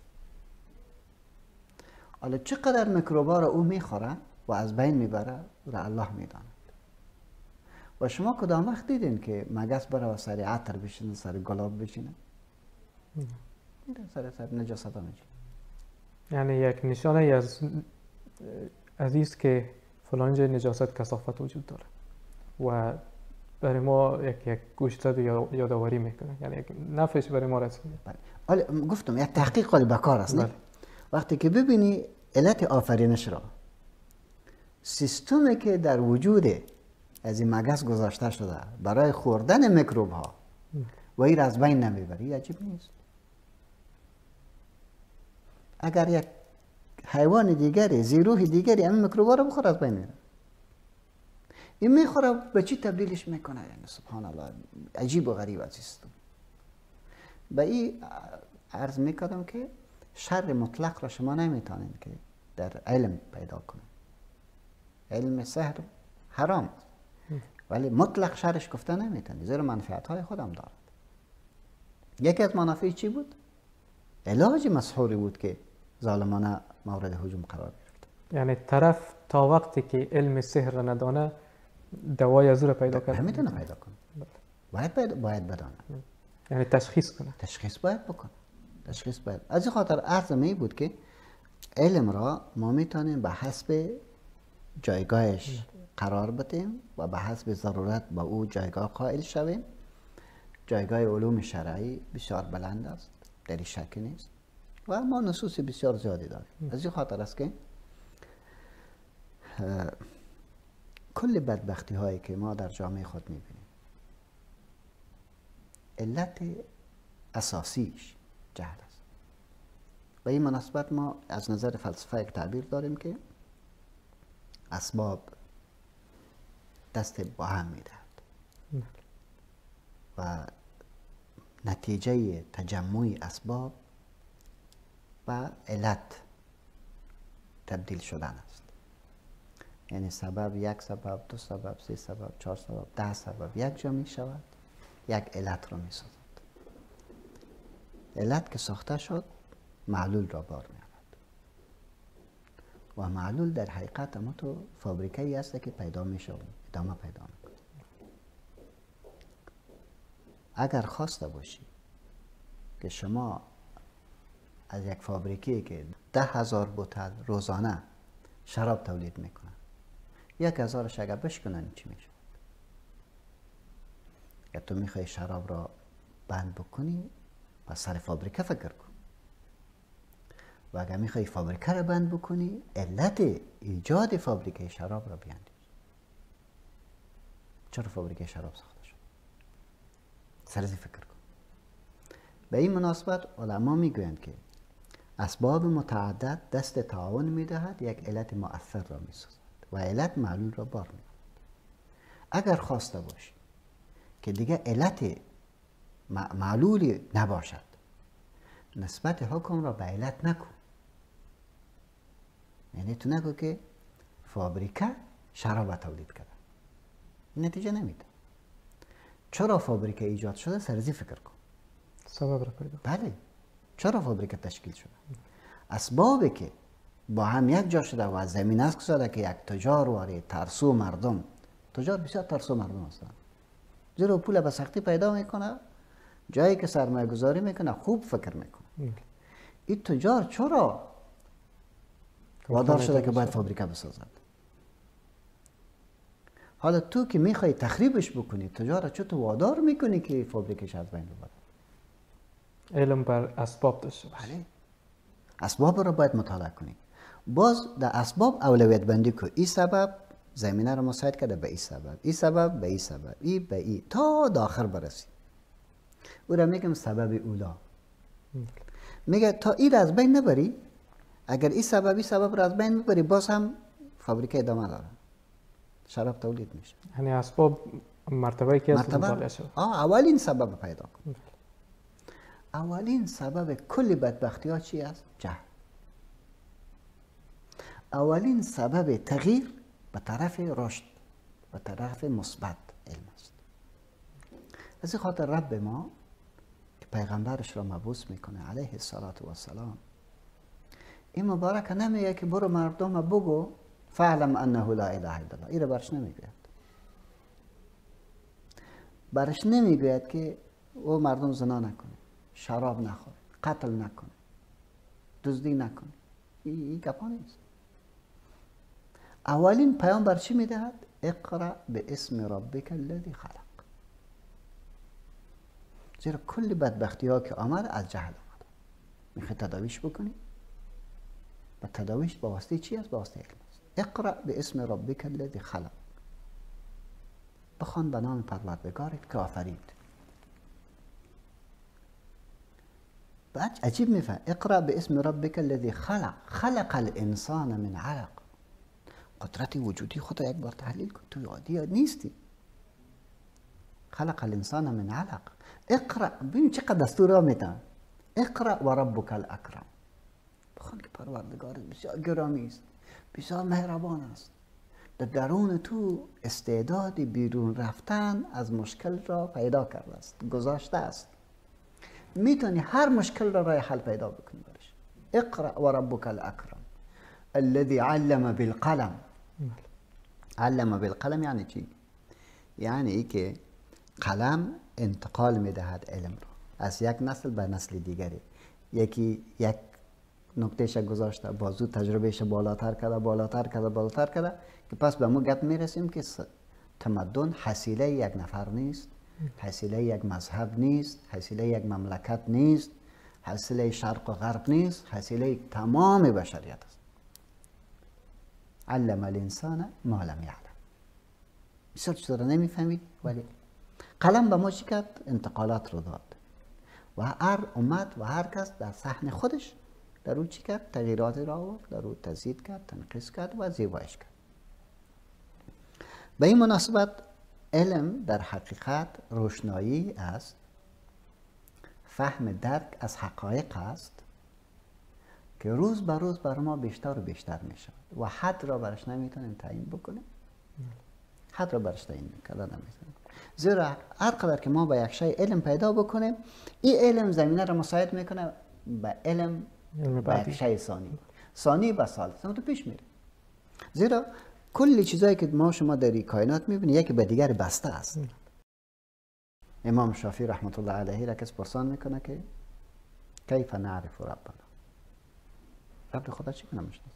حالا چقدر میکروبا را او میخوره و از بین میبره را الله میداند. و شما کدام وقت دیدین که مگس برای سر عطر بشینه، سر گلاب بشینه؟ میره سر سر نجاست ها میشه. یعنی یک نشانه از از است که فلان جای نجاست کثافت وجود داره و برای ما یک یک گوشت یادآوری میکنه، یعنی یک نفعش برای ما رسیده. بله. گفتم یک تحقیق خالی بکار است. بله. وقتی که ببینی علت آفرینش را، سیستمی که در وجود از این مگس گذاشته شده برای خوردن میکروب ها و این از بین نمیبری، عجیب نیست. اگر یک حیوان دیگری، زیروح دیگری این میکروب ها رو بخور، از بین میره. این میخوره به چی تبدیلش میکنه؟ یعنی سبحان الله، عجیب و غریب از سیستم. به این عرض میکردم که شر مطلق را شما نمیتونید که در علم پیدا کنید. علم سحر حرام است، ولی مطلق شرش گفته نمیتونید، زیرا منفعت های خودم دارد. یکی از منافع چی بود؟ علاج مسحوری بود که ظالمانه مورد هجوم قرار گرفت. یعنی طرف تا وقتی که علم سحر را ندانه دوای از رو پیدا کنه، نمیتونه پیدا کنه. باید باید باید بدانه. یعنی تشخیص کنه. تشخیص باید بکنه. تشخیص باید. از این خاطر عرض می بود که علم را ما میتونیم به حسب جایگاهش قرار بدیم و به حسب ضرورت با او جایگاه قائل شویم. جایگاه علوم شرعی بسیار بلند است، در شک نیست و ما نصوص بسیار زیادی داریم. از این خاطر است که کل بدبختی هایی که ما در جامعه خود میبینیم علت اساسیش جهل است. و این مناسبت ما از نظر فلسفه یک تعبیر داریم که اسباب دست با هم میدهد و نتیجه تجمع اسباب و علت تبدیل شدن است. یعنی سبب یک سبب، دو سبب، سه سبب، چهار سبب، ده سبب یک جا می شود، یک علت را می سازد. علت که ساخته شد معلول را بار می آورد و معلول در حقیقت اما تو فابریکه‌ای است که پیدا می شود، ادامه پیدا می کند. اگر خواسته باشی که شما از یک فابریکه که ده هزار بوتل روزانه شراب تولید میکنن، یک هزارش اگر بشکنن چی میشه؟ یا تو میخوای شراب را بند بکنی، پس سر فابریکه فکر کن. و اگر میخوای فابریکه را بند بکنی، علت ایجاد فابریکه شراب را بیاندیش. چرا فابریکه شراب ساخته شد؟ سرزی فکر کن. به این مناسبت علما میگویند که اسباب متعدد دست تعاون میدهد یک علت مؤثر را میسازد و علت معلول را بار می‌آورد. اگر خواسته باشی که دیگه علت معلولی نباشد، نسبت حکم را به علت نکن. یعنی تو نگو که فابریکه شراب تولید کرده، این نتیجه نمیده. چرا فابریکه ایجاد شده؟ سرزی فکر کن. سبب را پیدا. بله. چرا فابریکه تشکیل شده؟ اسبابی که با هم یک جا شده و زمین است گذاشته که یک تجار واره ترسو مردم، تجار بسیار ترسو مردم هستند، زیرا پول به سختی پیدا میکنه، جایی که سرمایه گذاری میکنه خوب فکر میکنه. این تجار چرا وادار شده که باید فابریکه بسازد؟ حالا تو که میخوای تخریبش بکنی، تجار چطور وادار میکنی که فابریکش از بین ببره؟ علم بر اسباب داشته باشه. بله. اسباب رو باید مطالعه کنی. باز در اسباب اولویت بندی کو. این سبب زمینه رو مساعد کرده به این سبب، این سبب به این سبب، این به این، تا داخل برسی. او را میگم سبب اولا. میگه تا این از بین نبری، اگر این سبب این سبب را از بین ببری، باز هم فابریکه ادامه داره، شراب تولید میشه. یعنی اسباب مرتبه که از مطالعه شد. آه اولین سبب پیدا کن. اولین سبب کل بدبختی ها چی است؟ جهل. اولین سبب تغییر به طرف رشد، به طرف مثبت علم است. از این خاطر رب ما که پیغمبرش را مبعوث میکنه علیه الصلاة و السلام، این مبارک نمیگه که برو مردم بگو فعلم انه لا اله الا الله، این را برش نمیگوید. برش نمیگوید که او مردم زنا نکنه، شراب نخوره، قتل نکنه، دزدی نکنه. این ای گپا نیست. اولین پیام بر چی میدهد؟ اقرأ به اسم ربک الذی خلق. زیرا کل بدبختی ها که آمد از جهل آمد. میخوای تداویش بکنی؟ و تداویش با واسطه چی است؟ با واسطه علم است. اقرأ به اسم ربک الذی خلق. بخوان به نام پروردگارت که آفرید. بعد عجیب میفهم. اقرأ به اسم ربک الذی خلق. خلق الانسان من علق. قدرت وجودی خود را یک بار تحلیل کن. توی عادی نیستی. خلق الانسان من علق. اقرأ. ببین چقدر دستور را میدن. اقرأ و ربک الاکرم. بخوان که پروردگارت بسیار گرامی است، بسیار مهربان است. در درون تو استعداد بیرون رفتن از مشکل را پیدا کرده است، گذاشته است. میتونی هر مشکل را راه حل پیدا بکنی برش. اقرأ و ربک الاکرم الذی علم بالقلم. علم بالقلم یعنی چی؟ یعنی ای که قلم انتقال میدهد علم را از یک نسل به نسل دیگری. یکی یک نقطهش گذاشته، بازو تجربهش بالاتر کرده بالاتر کرده بالاتر کرده که پس به ما گپ میرسیم که تمدن حصیله یک نفر نیست، حصیله یک مذهب نیست، حصیله یک مملکت نیست، حصیله شرق و غرب نیست، حصیله تمام بشریت است. علم الانسان ما لم یعلم. بسیار چیزا رو نمیفهمید ولی قلم به ما چی کرد؟ انتقالات رو داد و هر امت و هر کس در صحن خودش در او چی کرد؟ تغییرات را آورد، در او تزیید کرد، تنقیص کرد و زیبایش کرد. به این مناسبت علم در حقیقت روشنایی است، فهم درک از حقایق است که روز به روز بر ما بیشتر و بیشتر می شود و حد را برش نمیتونیم تعیین بکنیم. حد را برش تعیین کردن نمیتونیم. زیرا هر قدر که ما با یک شی علم پیدا بکنیم، این علم زمینه را مساعد میکنه به علم به یک شی ثانی ثانی به سال تو پیش میره. زیرا کل چیزایی که ما شما در این کائنات میبینید یکی به دیگر بسته است. امام شافعی رحمت الله علیه را کس پرسان میکنه که کیف نعرف ربنا، رب خدا چی کنه میشناسیم؟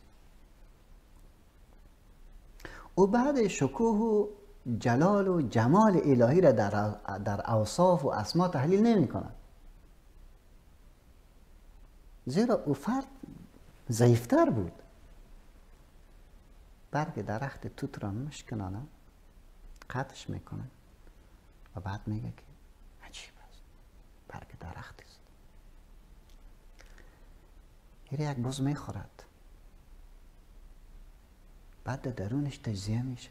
او بعد شکوه و جلال و جمال الهی را در در اوصاف و اسما تحلیل نمی کند. زیرا او فرد ضعیفتر بود. برگ درخت توت را میشکنانه، قطعش میکنه و بعد میگه که عجیب است، برگ درخت است. این یک بز میخورد، بعد در درونش تجزیه میشه،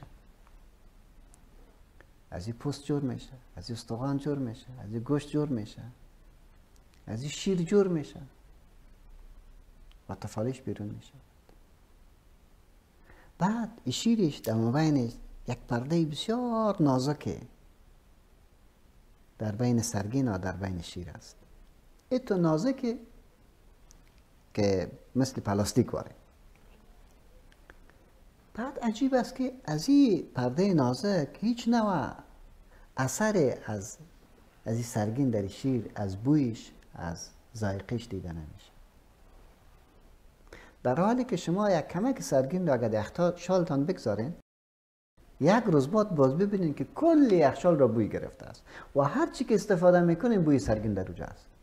از این پوست جور میشه، از این استخوان جور میشه، از این گوشت جور میشه، از این شیر جور میشه و تفالیش بیرون میشه. بعد این شیرش در مابین یک پرده بسیار نازکه در بین سرگین و در بین شیر است. این تو نازکه که مثل پلاستیک واره. بعد عجیب است که از این پرده نازک هیچ نوع اثر از از این سرگین در شیر، از بویش، از ذائقه‌اش دیده نمیشه. در حالی که شما یک کمک سرگین را اگر در شالتان بگذارین، یک روز بعد باز ببینید که کل یخچال را بوی گرفته است و هر چی که استفاده میکنین بوی سرگین در اونجا است.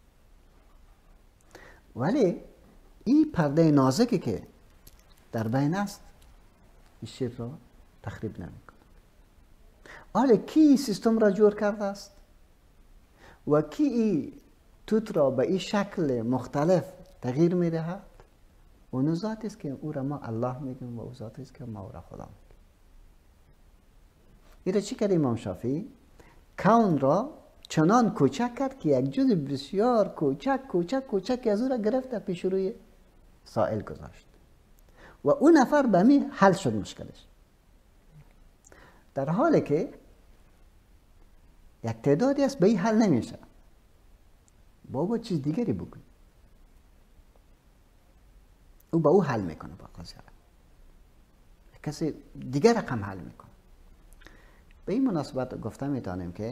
ولی این پرده نازکی که در بین است این شیر را تخریب نمیکنه. حالا کی سیستم را جور کرده است و کی این توت را به این شکل مختلف تغییر میدهد؟ اون ذاتی است که او را ما الله میگیم و او ذاتی است که ما او را خدا میگیم. این را چی کرد امام شافعی؟ کون را چنان کوچک کرد که یک جزء بسیار کوچک کوچک کوچک از او را گرفت پیش روی سائل گذاشت و اون نفر به می حل شد مشکلش. در حالی که یک تعدادی است به این حل نمیشه، بابا چیز دیگری بگوی، او با او حل میکنه، با قضیه کسی دیگر رقم حل میکنه. به این مناسبت گفته میتونیم که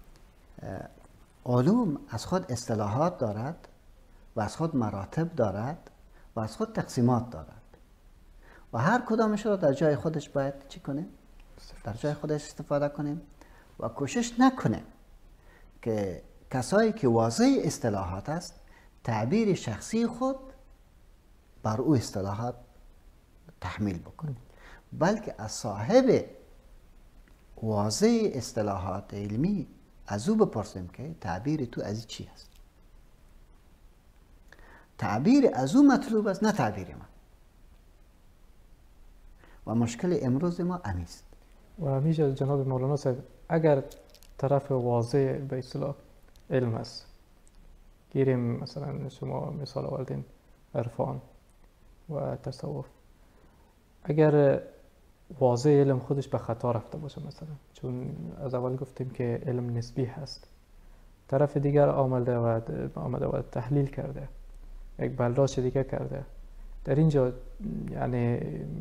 علوم از خود اصطلاحات دارد و از خود مراتب دارد و از خود تقسیمات دارد و هر کدامش را در جای خودش باید چی کنیم؟ در جای خودش استفاده کنیم و کوشش نکنیم که کسایی که واضح اصطلاحات است تعبیر شخصی خود بر او اصطلاحات تحمیل بکنیم، بلکه از صاحب واضح اصطلاحات علمی از او بپرسیم که تعبیر تو از چی است. تعبیر از او مطلوب است، نه تعبیر من. و مشکل امروز ما امیست. و همیشه جناب مولانا صاحب اگر طرف واضح به اصطلاح علم است، گیریم مثلا شما مثال آوردین عرفان و تصوف، اگر واضح علم خودش به خطا رفته باشه، مثلا چون از اول گفتیم که علم نسبی هست، طرف دیگر آمده و آمده و تحلیل کرده، یک برداشت دیگه کرده، در اینجا یعنی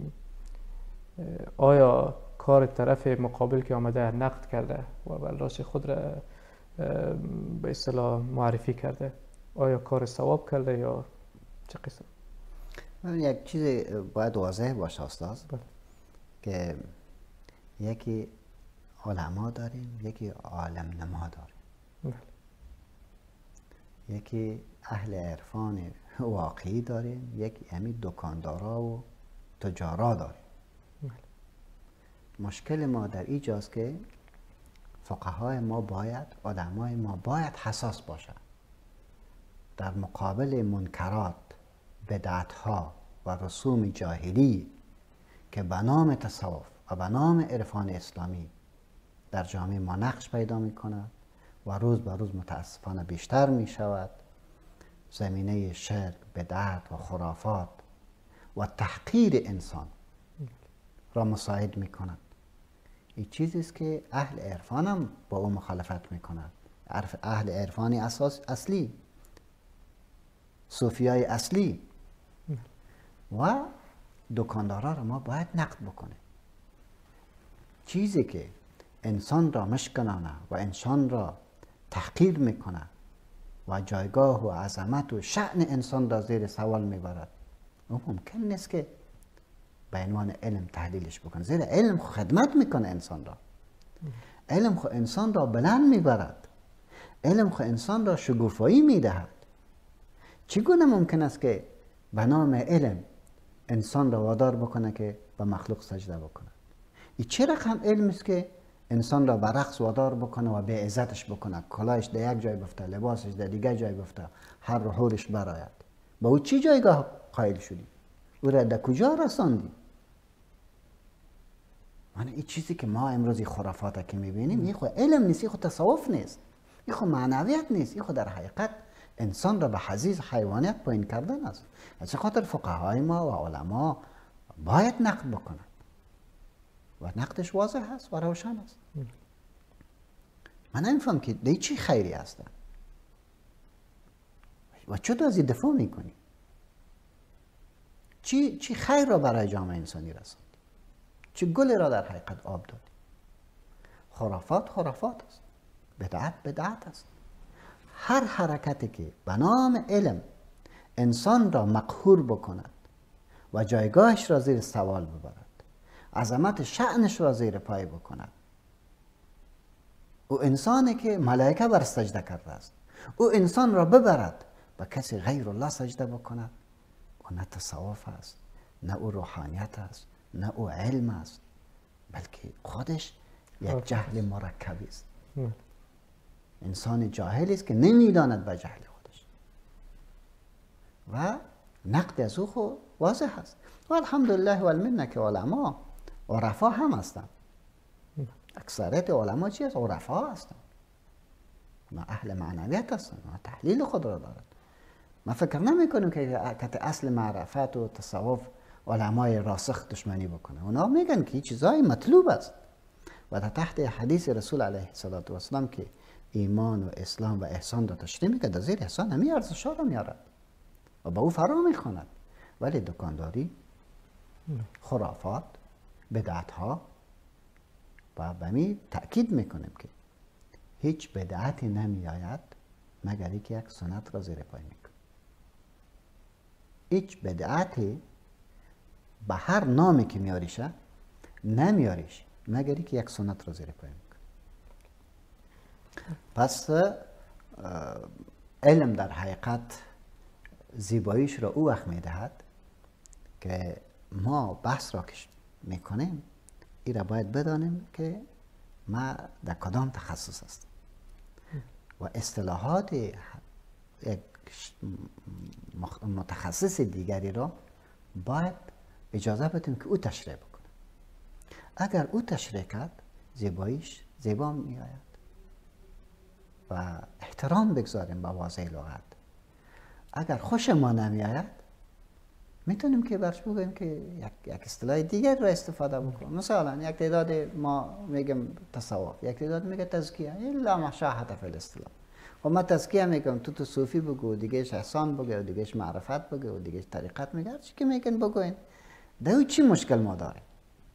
آیا کار طرف مقابل که آمده نقد کرده و برداشت خود را به اصطلاح معرفی کرده، آیا کار ثواب کرده یا چه قصه؟ یک چیز باید واضح باشه استاد، بله. که یکی علما داریم، یکی عالم نما داریم، بله. یکی اهل عرفان واقعی داریم، یکی همین دکاندارا و تجارا داریم. بله. مشکل ما در اینجاست که فقهای ما باید، علمای ما باید حساس باشند در مقابل منکرات، بدعتها و رسوم جاهلی که به نام تصوف و به نام عرفان اسلامی در جامعه ما نقش پیدا می کند و روز به روز متاسفانه بیشتر می شود. زمینه شرک، بدعت و خرافات و تحقیر انسان را مساعد می کند. این چیزی است که اهل عرفان هم با او مخالفت می کند. اهل عرفانی اساس اصلی، صوفیای اصلی و دکاندارا را ما باید نقد بکنیم. چیزی که انسان را مشکنانه و انسان را تحقیر میکنه و جایگاه و عظمت و شأن انسان را زیر سوال میبرد، او ممکن نیست که به عنوان علم تحلیلش بکنه، زیرا علم خدمت میکنه انسان را. علم خو انسان را بلند میبرد، علم خو انسان را شگوفایی میدهد. چگونه ممکن است که به نام علم انسان را وادار بکنه که به مخلوق سجده بکنه؟ این چه رقم علم است که انسان را به رقص وادار بکنه و به عزتش بکنه، کلاهش در یک جای بفته، لباسش در دیگر جای بفته، هر رو حولش براید؟ با او چی جایگاه قائل شدی؟ او را در کجا رساندی؟ من این چیزی که ما امروز خرافات که میبینیم، این خود علم نیست، این خود تصوف نیست، این خود معنویت نیست، این خود در حقیقت انسان را به حضیض حیوانیت پایین کردن است. از خاطر فقهای ما و علما باید نقد بکنند و نقدش واضح است و روشن است. من نمیفهم که دی چی خیری هستن و چطور از این دفاع میکنی؟ چی چی خیر را برای جامعه انسانی رساند؟ چی گل را در حقیقت آب دادی؟ خرافات خرافات است، بدعت بدعت است. هر حرکتی که به نام علم انسان را مقهور بکند و جایگاهش را زیر سوال ببرد، عظمت شأنش را زیر پای بکند، او انسانی که ملائکه بر سجده کرده است، او انسان را ببرد و کسی غیر الله سجده بکند، او نه تصوف است، نه او روحانیت است، نه او علم است، بلکه خودش یک جهل مرکبی است. انسان جاهلی است که نمیداند به جهل خودش و نقد از او خود واضح است. و الحمدلله و المنه که علما عرفا هم هستند. اکثریت علما چی است؟ عرفا هستند، ما اهل معنویت هستند، ما تحلیل خود را دارند. ما فکر نمی کنیم که اصل معرفت و تصوف علمای راسخ دشمنی بکنه. اونا میگن که چیزای مطلوب است و در تحت حدیث رسول علیه السلام که ایمان و اسلام و احسان را تشریح میکنه، در زیر احسان همین ارزش‌ها را میارد و با او فرا میخواند. ولی دکانداری، خرافات، بدعت‌ها و به می تأکید میکنیم که هیچ بدعتی نمی آید مگر که یک سنت را زیر پای میکنه. هیچ بدعتی به هر نامی که میاریشه نمیاریش مگر که یک سنت را زیر پای میکنه. پس علم در حقیقت زیباییش را او وقت میدهد که ما بحث را که میکنیم این را باید بدانیم که ما در کدام تخصص هستیم و اصطلاحات یک متخصص دیگری را باید اجازه بدیم که او تشریح بکنه. اگر او تشریح کرد زیباییش زیبا می آید و احترام بگذاریم به واضح لغت. اگر خوش ما نمی آید میتونیم که برش بگوییم که یک, یک اصطلاح دیگر را استفاده بکنیم. مثلا یک تعداد ما میگم تصوف، یک تعداد میگه تزکیه، الا مشاهده فی الاصطلاح. و ما تزکیه میگم تو تو صوفی بگو، دیگهش احسان بگو، و دیگهش معرفت بگو، و دیگهش طریقت میگه، چی که میگن بگوین. ده چی مشکل ما داره؟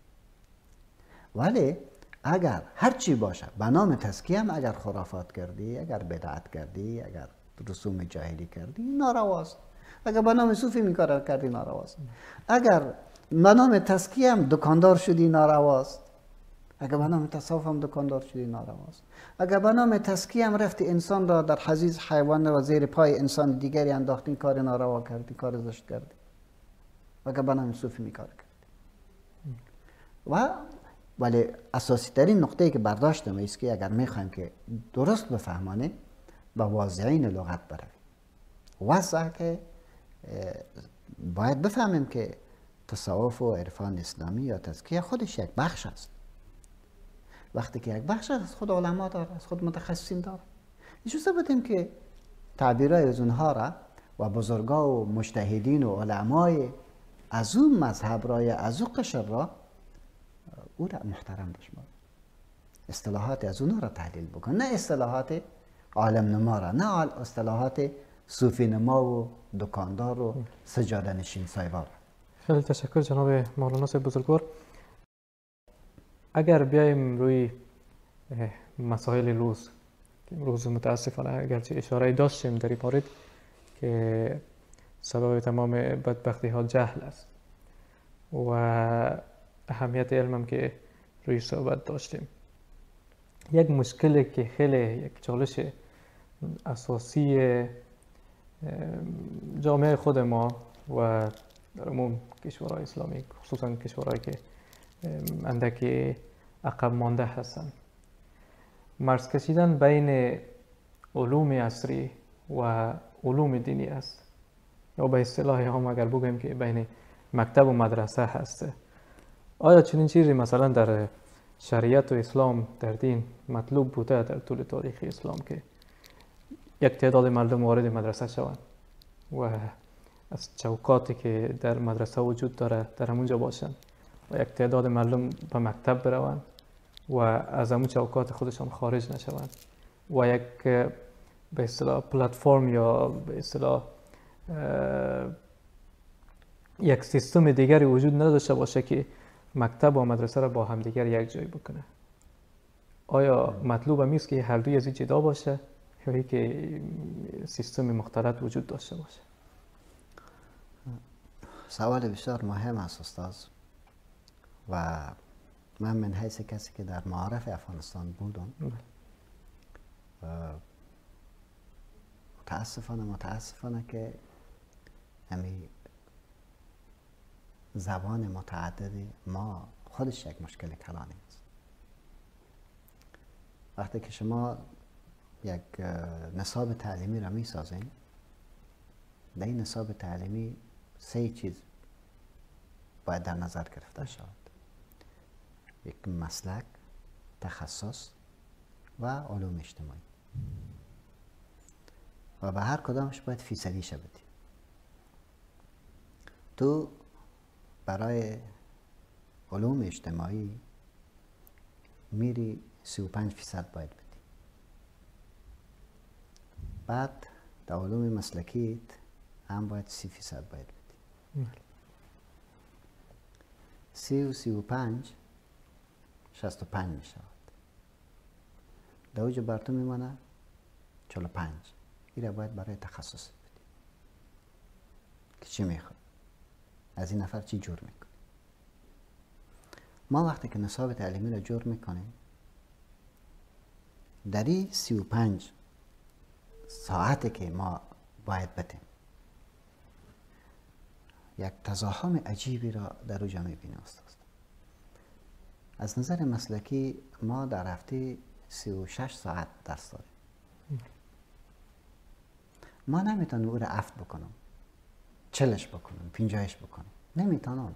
ولی اگر هر چی باشه به نام تزکیه هم اگر خرافات کردی، اگر بدعت کردی، اگر رسوم جاهلی کردی نارواست. اگر به نام صوفی می کار کردی نارواست. اگر به نام تزکیه هم دکاندار شدی نارواست. اگر به نام تصوف هم دکاندار شدی نارواست. اگر به نام تزکیه هم رفتی انسان را در حضیض حیوان و زیر پای انسان دیگری انداختی، کار ناروا کردی، کار زشت کردی. اگر به نام صوفی می کار کردی. و ولی اساسی ترین نقطه‌ای که برداشتم است که اگر میخوایم که درست بفهمانیم به واضعین لغت برویم. واسه که باید بفهمیم که تصوف و عرفان اسلامی یا تزکیه خودش یک بخش است. وقتی که یک بخش از خود علما داره، از خود متخصصین داره، اجازه بدیم که تعبیرهای از اونها را و بزرگا و مجتهدین و علمای از اون مذهب را یا از اون قشر را او را محترم بشماریم. اصطلاحات از اونها را تحلیل بکن، نه اصطلاحات عالم نما را، نه اصطلاحات صوفی نما و دکاندار و سجاده نشین سایوار. خیلی تشکر جناب مولانا صاحب بزرگوار. اگر بیایم روی مسائل روز، روز متاسفانه اگرچه اشاره داشتیم در این مورد که سبب تمام بدبختی ها جهل است و اهمیت علم هم که روی صحبت داشتیم. یک مشکلی که خیلی یک چالش اساسی جامعه خود ما و در عموم کشورهای اسلامی، خصوصا کشورهایی که اندکی عقب مانده هستند، مرز کشیدن بین علوم عصری و علوم دینی است، یا به اصطلاح هم اگر بگوییم که بین مکتب و مدرسه هست. آیا چنین چیزی مثلا در شریعت و اسلام در دین مطلوب بوده در طول تاریخ اسلام که یک تعداد مردم وارد مدرسه شوند و از چوکاتی که در مدرسه وجود داره در همونجا باشند و یک تعداد مردم به مکتب بروند و از همون چوکات خودشان خارج نشوند و یک به اصطلاح پلتفرم یا به اصطلاح یک سیستم دیگری وجود نداشته باشه که مکتب و مدرسه را با همدیگر یک جای بکنه؟ آیا مطلوب هم است که هر دوی از این جدا باشه یا که سیستم مختلط وجود داشته باشه؟ سوال بسیار مهم است استاد و من من حیث کسی که در معارف افغانستان بودم متاسفانه متاسفانه که همین زبان متعدد ما خودش یک مشکل کلانی است. وقتی که شما یک نصاب تعلیمی را می سازین، در این نصاب تعلیمی سه چیز باید در نظر گرفته شود: یک مسلک، تخصص و علوم اجتماعی، و به هر کدامش باید فیصدی شه بدی. تو برای علوم اجتماعی میری سی و پنج فیصد باید بدی. بعد در علوم مسلکیت هم باید سی فیصد باید بدی. سی و سی و پنج شصت و پنج می شود. در اوج بر تو میمانه چهل و پنج. این را باید برای تخصص بدی که چی میخواد، از این نفر چی جور میکنی. ما وقتی که نصاب تعلیمی را جور میکنیم، در این سی و پنج ساعتی که ما باید بدیم، یک تزاحم عجیبی را در اوجا میبینیم استاد. از نظر مسلکی ما در هفته سی و شش ساعت درس داریم. ما نمیتونم او را افت بکنم، چلش بکنم، پینجایش بکنم، نمیتونم.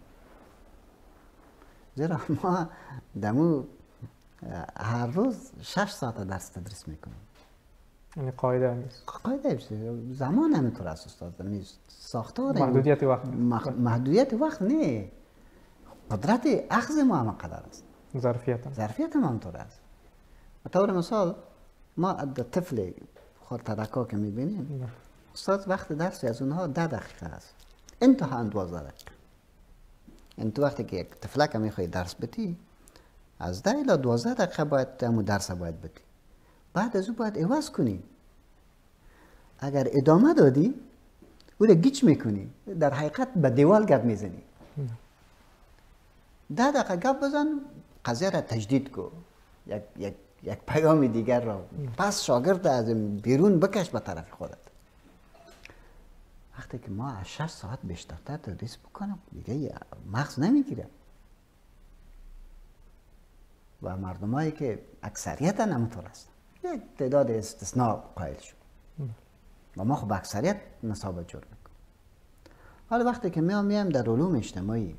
زیرا ما دمو هر روز شش ساعت درس تدریس میکنیم. یعنی قاعده نیست. قاعده نیست. زمان نمیتونه است استاد. نیست. ساختار محدودیت وقت. مخ... محدودیت وقت نه. قدرت اخذ ما هم قدر است. ظرفیت. ظرفیت هم همطور است. به طور مثال ما طفل خود ترکا که میبینیم، استاد وقت درسی از اونها ده دقیقه است. انتها دوازده دقیقه. این تو وقتی که یک طفلک میخوای درس بدی، از ده الی دوازده دقیقه باید همون درس باید بدی. بعد از او باید عوض کنی. اگر ادامه دادی، او را گیج میکنی. در حقیقت به دیوال گپ میزنی. ده دقیقه گپ بزن، قضیه را تجدید کو. یک یک یک پیام دیگر را پس شاگرد از بیرون بکش به طرف خودت. وقتی که ما از شش ساعت بیشترتر تدریس بکنم، دیگه مغز نمیگیره. و مردمایی که اکثریت نمیتون است، یک تعداد استثناء قائل شد و ما خب اکثریت نصاب جور میکنیم. حالا وقتی که میام میام در علوم اجتماعی،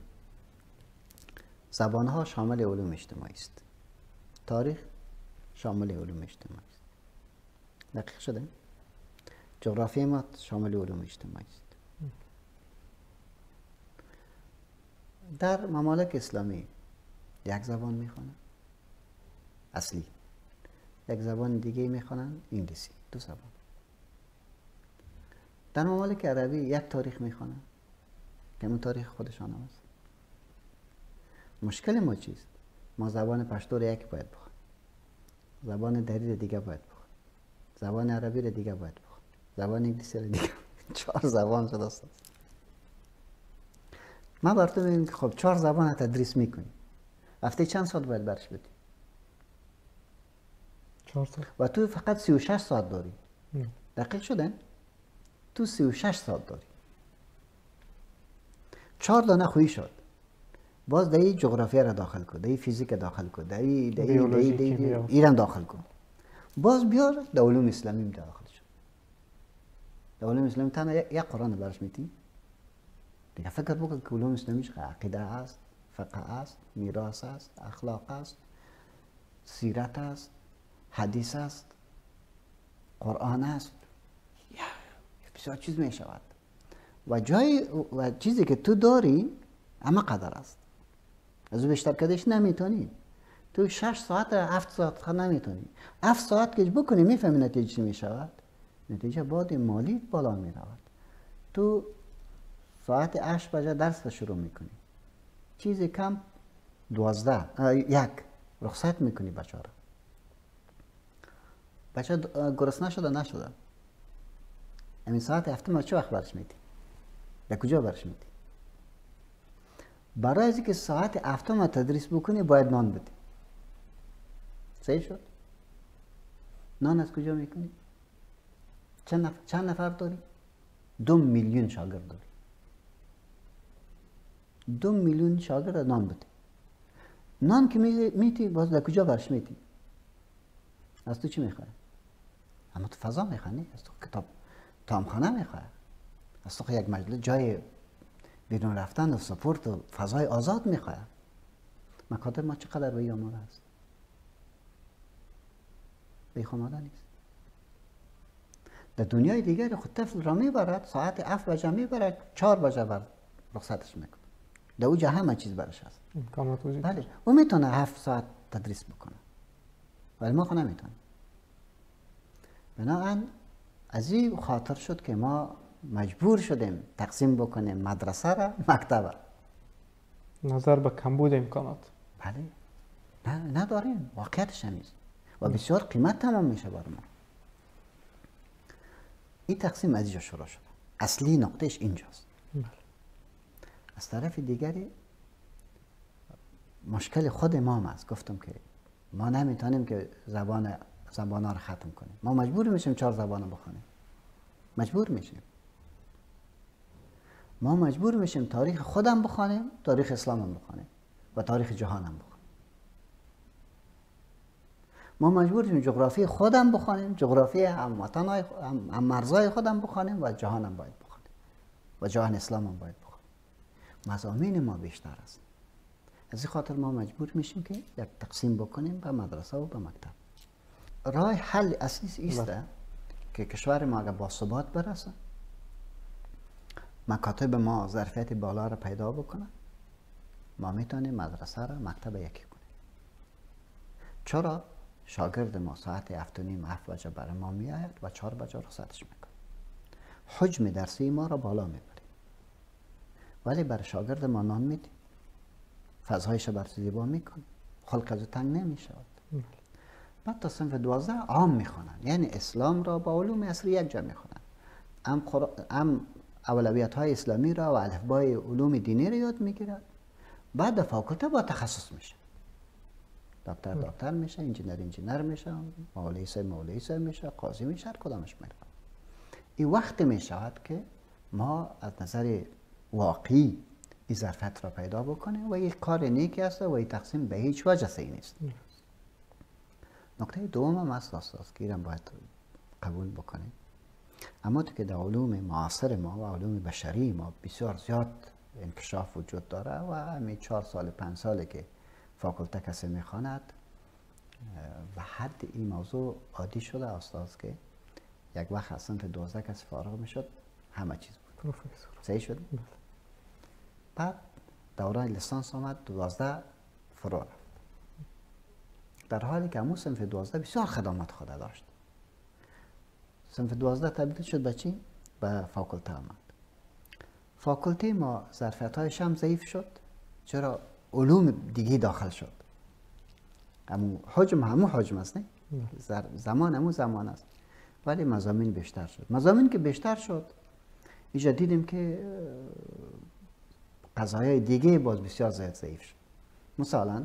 زبانها شامل علوم اجتماعی است، تاریخ شامل علوم اجتماعی است. دقیق شده؟ جغرافی ما شامل علوم اجتماعی است. در ممالک اسلامی یک زبان میخوانن اصلی، یک زبان دیگه میخوانن انگلیسی، دو زبان. در ممالک عربی یک تاریخ میخوانن که اون تاریخ خودشان است. مشکل ما چیست؟ ما زبان پشتو رو یک باید بخونیم، زبان دری رو دیگه باید بخونیم، زبان عربی رو دیگه باید بخونیم، زبان انگلیسی رو دیگه. چهار زبان شده است. ما بر تو میگم که خب چهار زبان تدریس میکنی، هفته چند ساعت باید برش بدی؟ چهار ساعت. و تو فقط سی و شش ساعت داری. دقیق شده؟ تو سی و شش ساعت داری. چهار دانه خویی شد. باز دایی جغرافیا را داخل کن، دایی فیزیک داخل کن، دایی دایی دایی دایی ایران داخل کن. باز بیار در علوم اسلامی داخل شد. در علوم اسلامی تنها یک قرآن برش میتی. دیگه فکر بکن که علوم اسلامی چه عقیده است، فقه است، میراث است، اخلاق است، سیرت است، حدیث است، قرآن است. یا بسیار چیز می شود. و جای و چیزی که تو داری اما قدر است. از بیشتر کدش نمیتونی. تو شش ساعت هفت ساعت خود نمیتونی. هفت ساعت که بکنی میفهمی نتیجه چی می شود؟ نتیجه بعد مالی بالا می رود. تو ساعت هشت بجه درس شروع میکنی. چیزی کم دوازده یک رخصت میکنی بچه را. بچه گرسنه شده نشده. همین ساعت هفته ما چه وقت برش میدی؟ در کجا برش میدی؟ برای از اینکه ساعت هفته ما تدریس بکنی باید نان بدی. صحیح شد؟ نان از کجا میکنی؟ چند نفر, چند نفر داری؟ دو میلیون شاگرد داری. دو میلیون شاگرد نان بده. نان که میتی باز در کجا برش میتی؟ از تو چی میخواه؟ اما تو فضا میخواه نه؟ از تو کتاب تامخانه میخواه؟ از تو یک مجلس جای بیرون رفتن و سپورت و فضای آزاد میخواه؟ مکاتب ما چقدر به این آماده است؟ به آماده نیست. در دنیای دیگر خود طفل را میبرد ساعت هفت بجه میبرد چهار بجه بر رخصتش میکنه. در اوجه همه چیز برش هست. بله او میتونه هفت ساعت تدریس بکنه ولی ما خود نمیتونه. بنابراین از این خاطر شد که ما مجبور شدیم تقسیم بکنیم مدرسه را مکتب. نظر به کمبود امکانات. بله نه نداریم، واقعیتش همیست و بسیار قیمت تمام میشه بر ما. این تقسیم از اینجا شروع شده، اصلی نقطهش اینجاست. از طرف دیگری مشکل خود ما هم است. گفتم که ما نمیتونیم که زبان زبان ها رو ختم کنیم. ما مجبور میشیم چهار زبان بخونیم، مجبور میشیم. ما مجبور میشیم تاریخ خودم بخونیم، تاریخ اسلام هم بخونیم و تاریخ جهان هم بخونیم. ما مجبور میشیم جغرافی خودم بخونیم، جغرافی هم وطنهای هم مرزهای خودم بخونیم و جهان هم باید بخونیم و جهان اسلام هم باید بخونیم. مضامین ما بیشتر است. از این خاطر ما مجبور میشیم که یک تقسیم بکنیم به مدرسه و به مکتب. راه حل اصلی است که کشور ما اگر با ثبات برسه، مکاتب ما ظرفیت بالا را پیدا بکنه، ما میتونیم مدرسه را مکتب یکی کنیم. چرا؟ شاگرد ما ساعت هفت و نیم هفت بجه برای ما میآید و چهار بجه رخصتش میکنه. حجم درسی ما را بالا میبریم، ولی برای شاگرد ما نان میدیم، فضایش بر زیبا میکنیم، خلق از تنگ نمیشود. بعد تا صنف دوازده عام میخوانن، یعنی اسلام را با علوم عصری یک جا میخوانن. ام, قر... ام اولویت های اسلامی را و الفبای علوم دینی را یاد میگیرد. بعد فاکولته با تخصص میشه، دکتر دکتر میشه، انجینر انجینر میشه، مولوی صاحب مولوی صاحب میشه، قاضی میشه، هر کدامش میره. این وقت میشود که ما از نظر واقعی این ظرفیت را پیدا بکنیم و یک کار نیکی است و این تقسیم به هیچ وجه صحیح نیست. نکته دوم هم است است که ایران باید قبول بکنیم. اما تو که در علوم معاصر ما و علوم بشری ما بسیار زیاد انکشاف وجود داره و همین چهار سال پنج ساله که فاکولته کسی میخواند و حد این موضوع عادی شده استاد که یک وقت از سنت دوازده کسی فارغ میشد همه چیز بود. صحیح شد؟ بعد دوران لیسانس آمد، دوازده فرو رفت، در حالی که همون صنف دوازده بسیار خدمات خود داشت. صنف دوازده تبدیل شد به چی؟ به فاکولته آمد. فاکولته ما ظرفیت هایش هم ضعیف شد، چرا؟ علوم دیگه داخل شد. همون حجم همون حجم است، نه؟ زمان همون زمان است، ولی مضامین بیشتر شد. مضامین که بیشتر شد، اینجا دیدیم که قضایای دیگه باز بسیار زیاد ضعیف شد. مثلا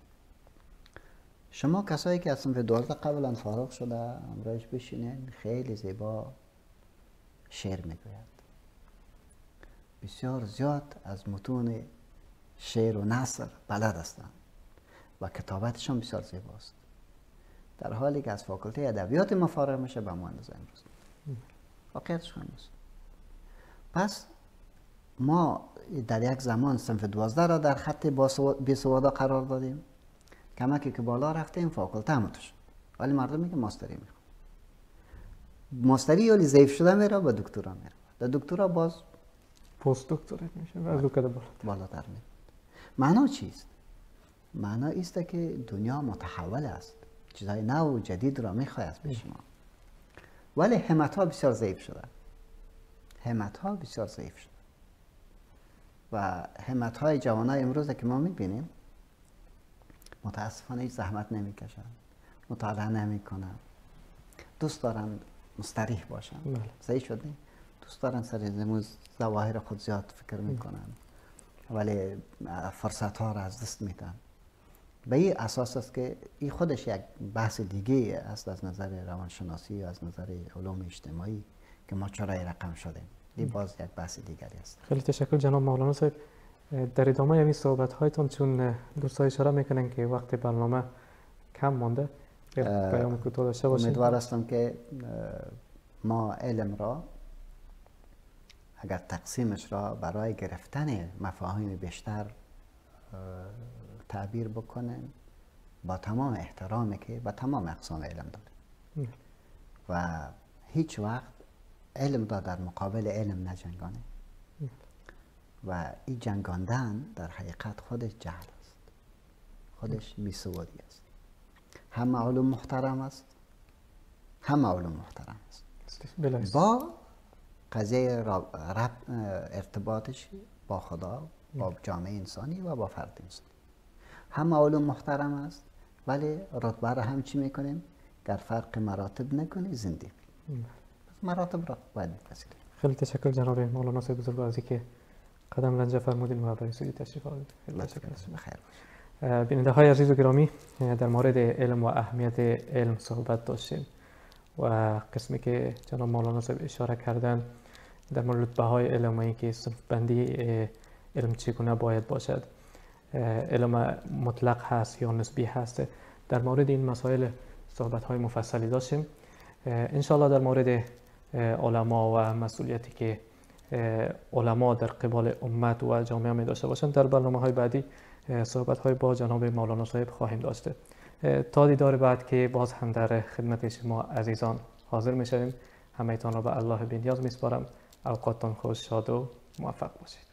شما کسایی که از صنف دوازده قبلا فارغ شده امروز بشینین، خیلی زیبا شعر میگوید، بسیار زیاد از متون شعر و نثر بلد هستند و کتابتشان بسیار زیباست، در حالی که از فاکولته ادبیات ما فارغ میشه به ما اندازه امروز. واقعیتش هست. پس ما در یک زمان صنف دوازده را در خط بیسوادا قرار دادیم، کمکی که بالا رفتیم فاکولته هم شد، ولی مردم میگه ماستری میخوام. ماستری ولی ضعیف شده میره و دکترا میره، در دکترا باز پست دکترا میشه و از بالاتر بالاتر میره. معنا چیست؟ معنا ایست که دنیا متحول است، چیزهای نو و جدید را میخواد از پیش ما، ولی همت ها بسیار ضعیف شده، همت ها بسیار ضعیف شده و همت های جوانای امروز که ما میبینیم متاسفانه هیچ زحمت نمیکشن، مطالعه نمیکنن، دوست دارن مستریح باشن. صحیح شد نه؟ دوست دارن سر ظواهر خود زیاد فکر میکنن ولی فرصت ها را از دست میدن. به این اساس است که این خودش یک بحث دیگه است از نظر روانشناسی و از نظر علوم اجتماعی که ما چرا رقم شدیم. این باز یک بحث دیگری است. خیلی تشکر جناب مولانا صاحب. در ادامه همین صحبت هایتون چون دوستان اشاره میکنن که وقت برنامه کم مانده، پیام کوتاه داشته باشید. امیدوار هستم که ما علم را اگر تقسیمش را برای گرفتن مفاهیم بیشتر تعبیر بکنیم با تمام احترامی که با تمام اقسام علم داریم و هیچ وقت علم را در مقابل علم نجنگانه و این جنگاندن در حقیقت خودش جهل است، خودش بیسوادی است. همه علوم محترم است، همه علوم محترم است با قضیه رب ارتباطش با خدا، با جامعه انسانی و با فرد انسانی. همه علوم محترم است، ولی رتبه را هم چی میکنیم؟ در فرق مراتب نکنی زنده. مراتب را باید بپذیریم. خیلی تشکر جناب مولانا صاحب بزرگوار که قدم رنجه فرمودین و برای سوی تشریف آوردید. خیلی تشکر. بخیر باشید. بیننده های عزیز و گرامی، در مورد علم و اهمیت علم صحبت داشتیم و قسمی که جناب مولانا صاحب اشاره کردن در مورد رتبه های علم و اینکه صنف بندی علم چگونه باید باشد، علم مطلق هست یا نسبی هست، در مورد این مسائل صحبت های مفصلی داشتیم. انشاءالله در مورد علما و مسئولیتی که علما در قبال امت و جامعه می داشته باشند در برنامه های بعدی صحبت های با جناب مولانا صاحب خواهیم داشته. تا دیدار بعد که باز هم در خدمت شما عزیزان حاضر می شویم. همه تان را به الله بی‌نیاز می سپارم. اوقاتتان خوش، شاد و موفق باشید.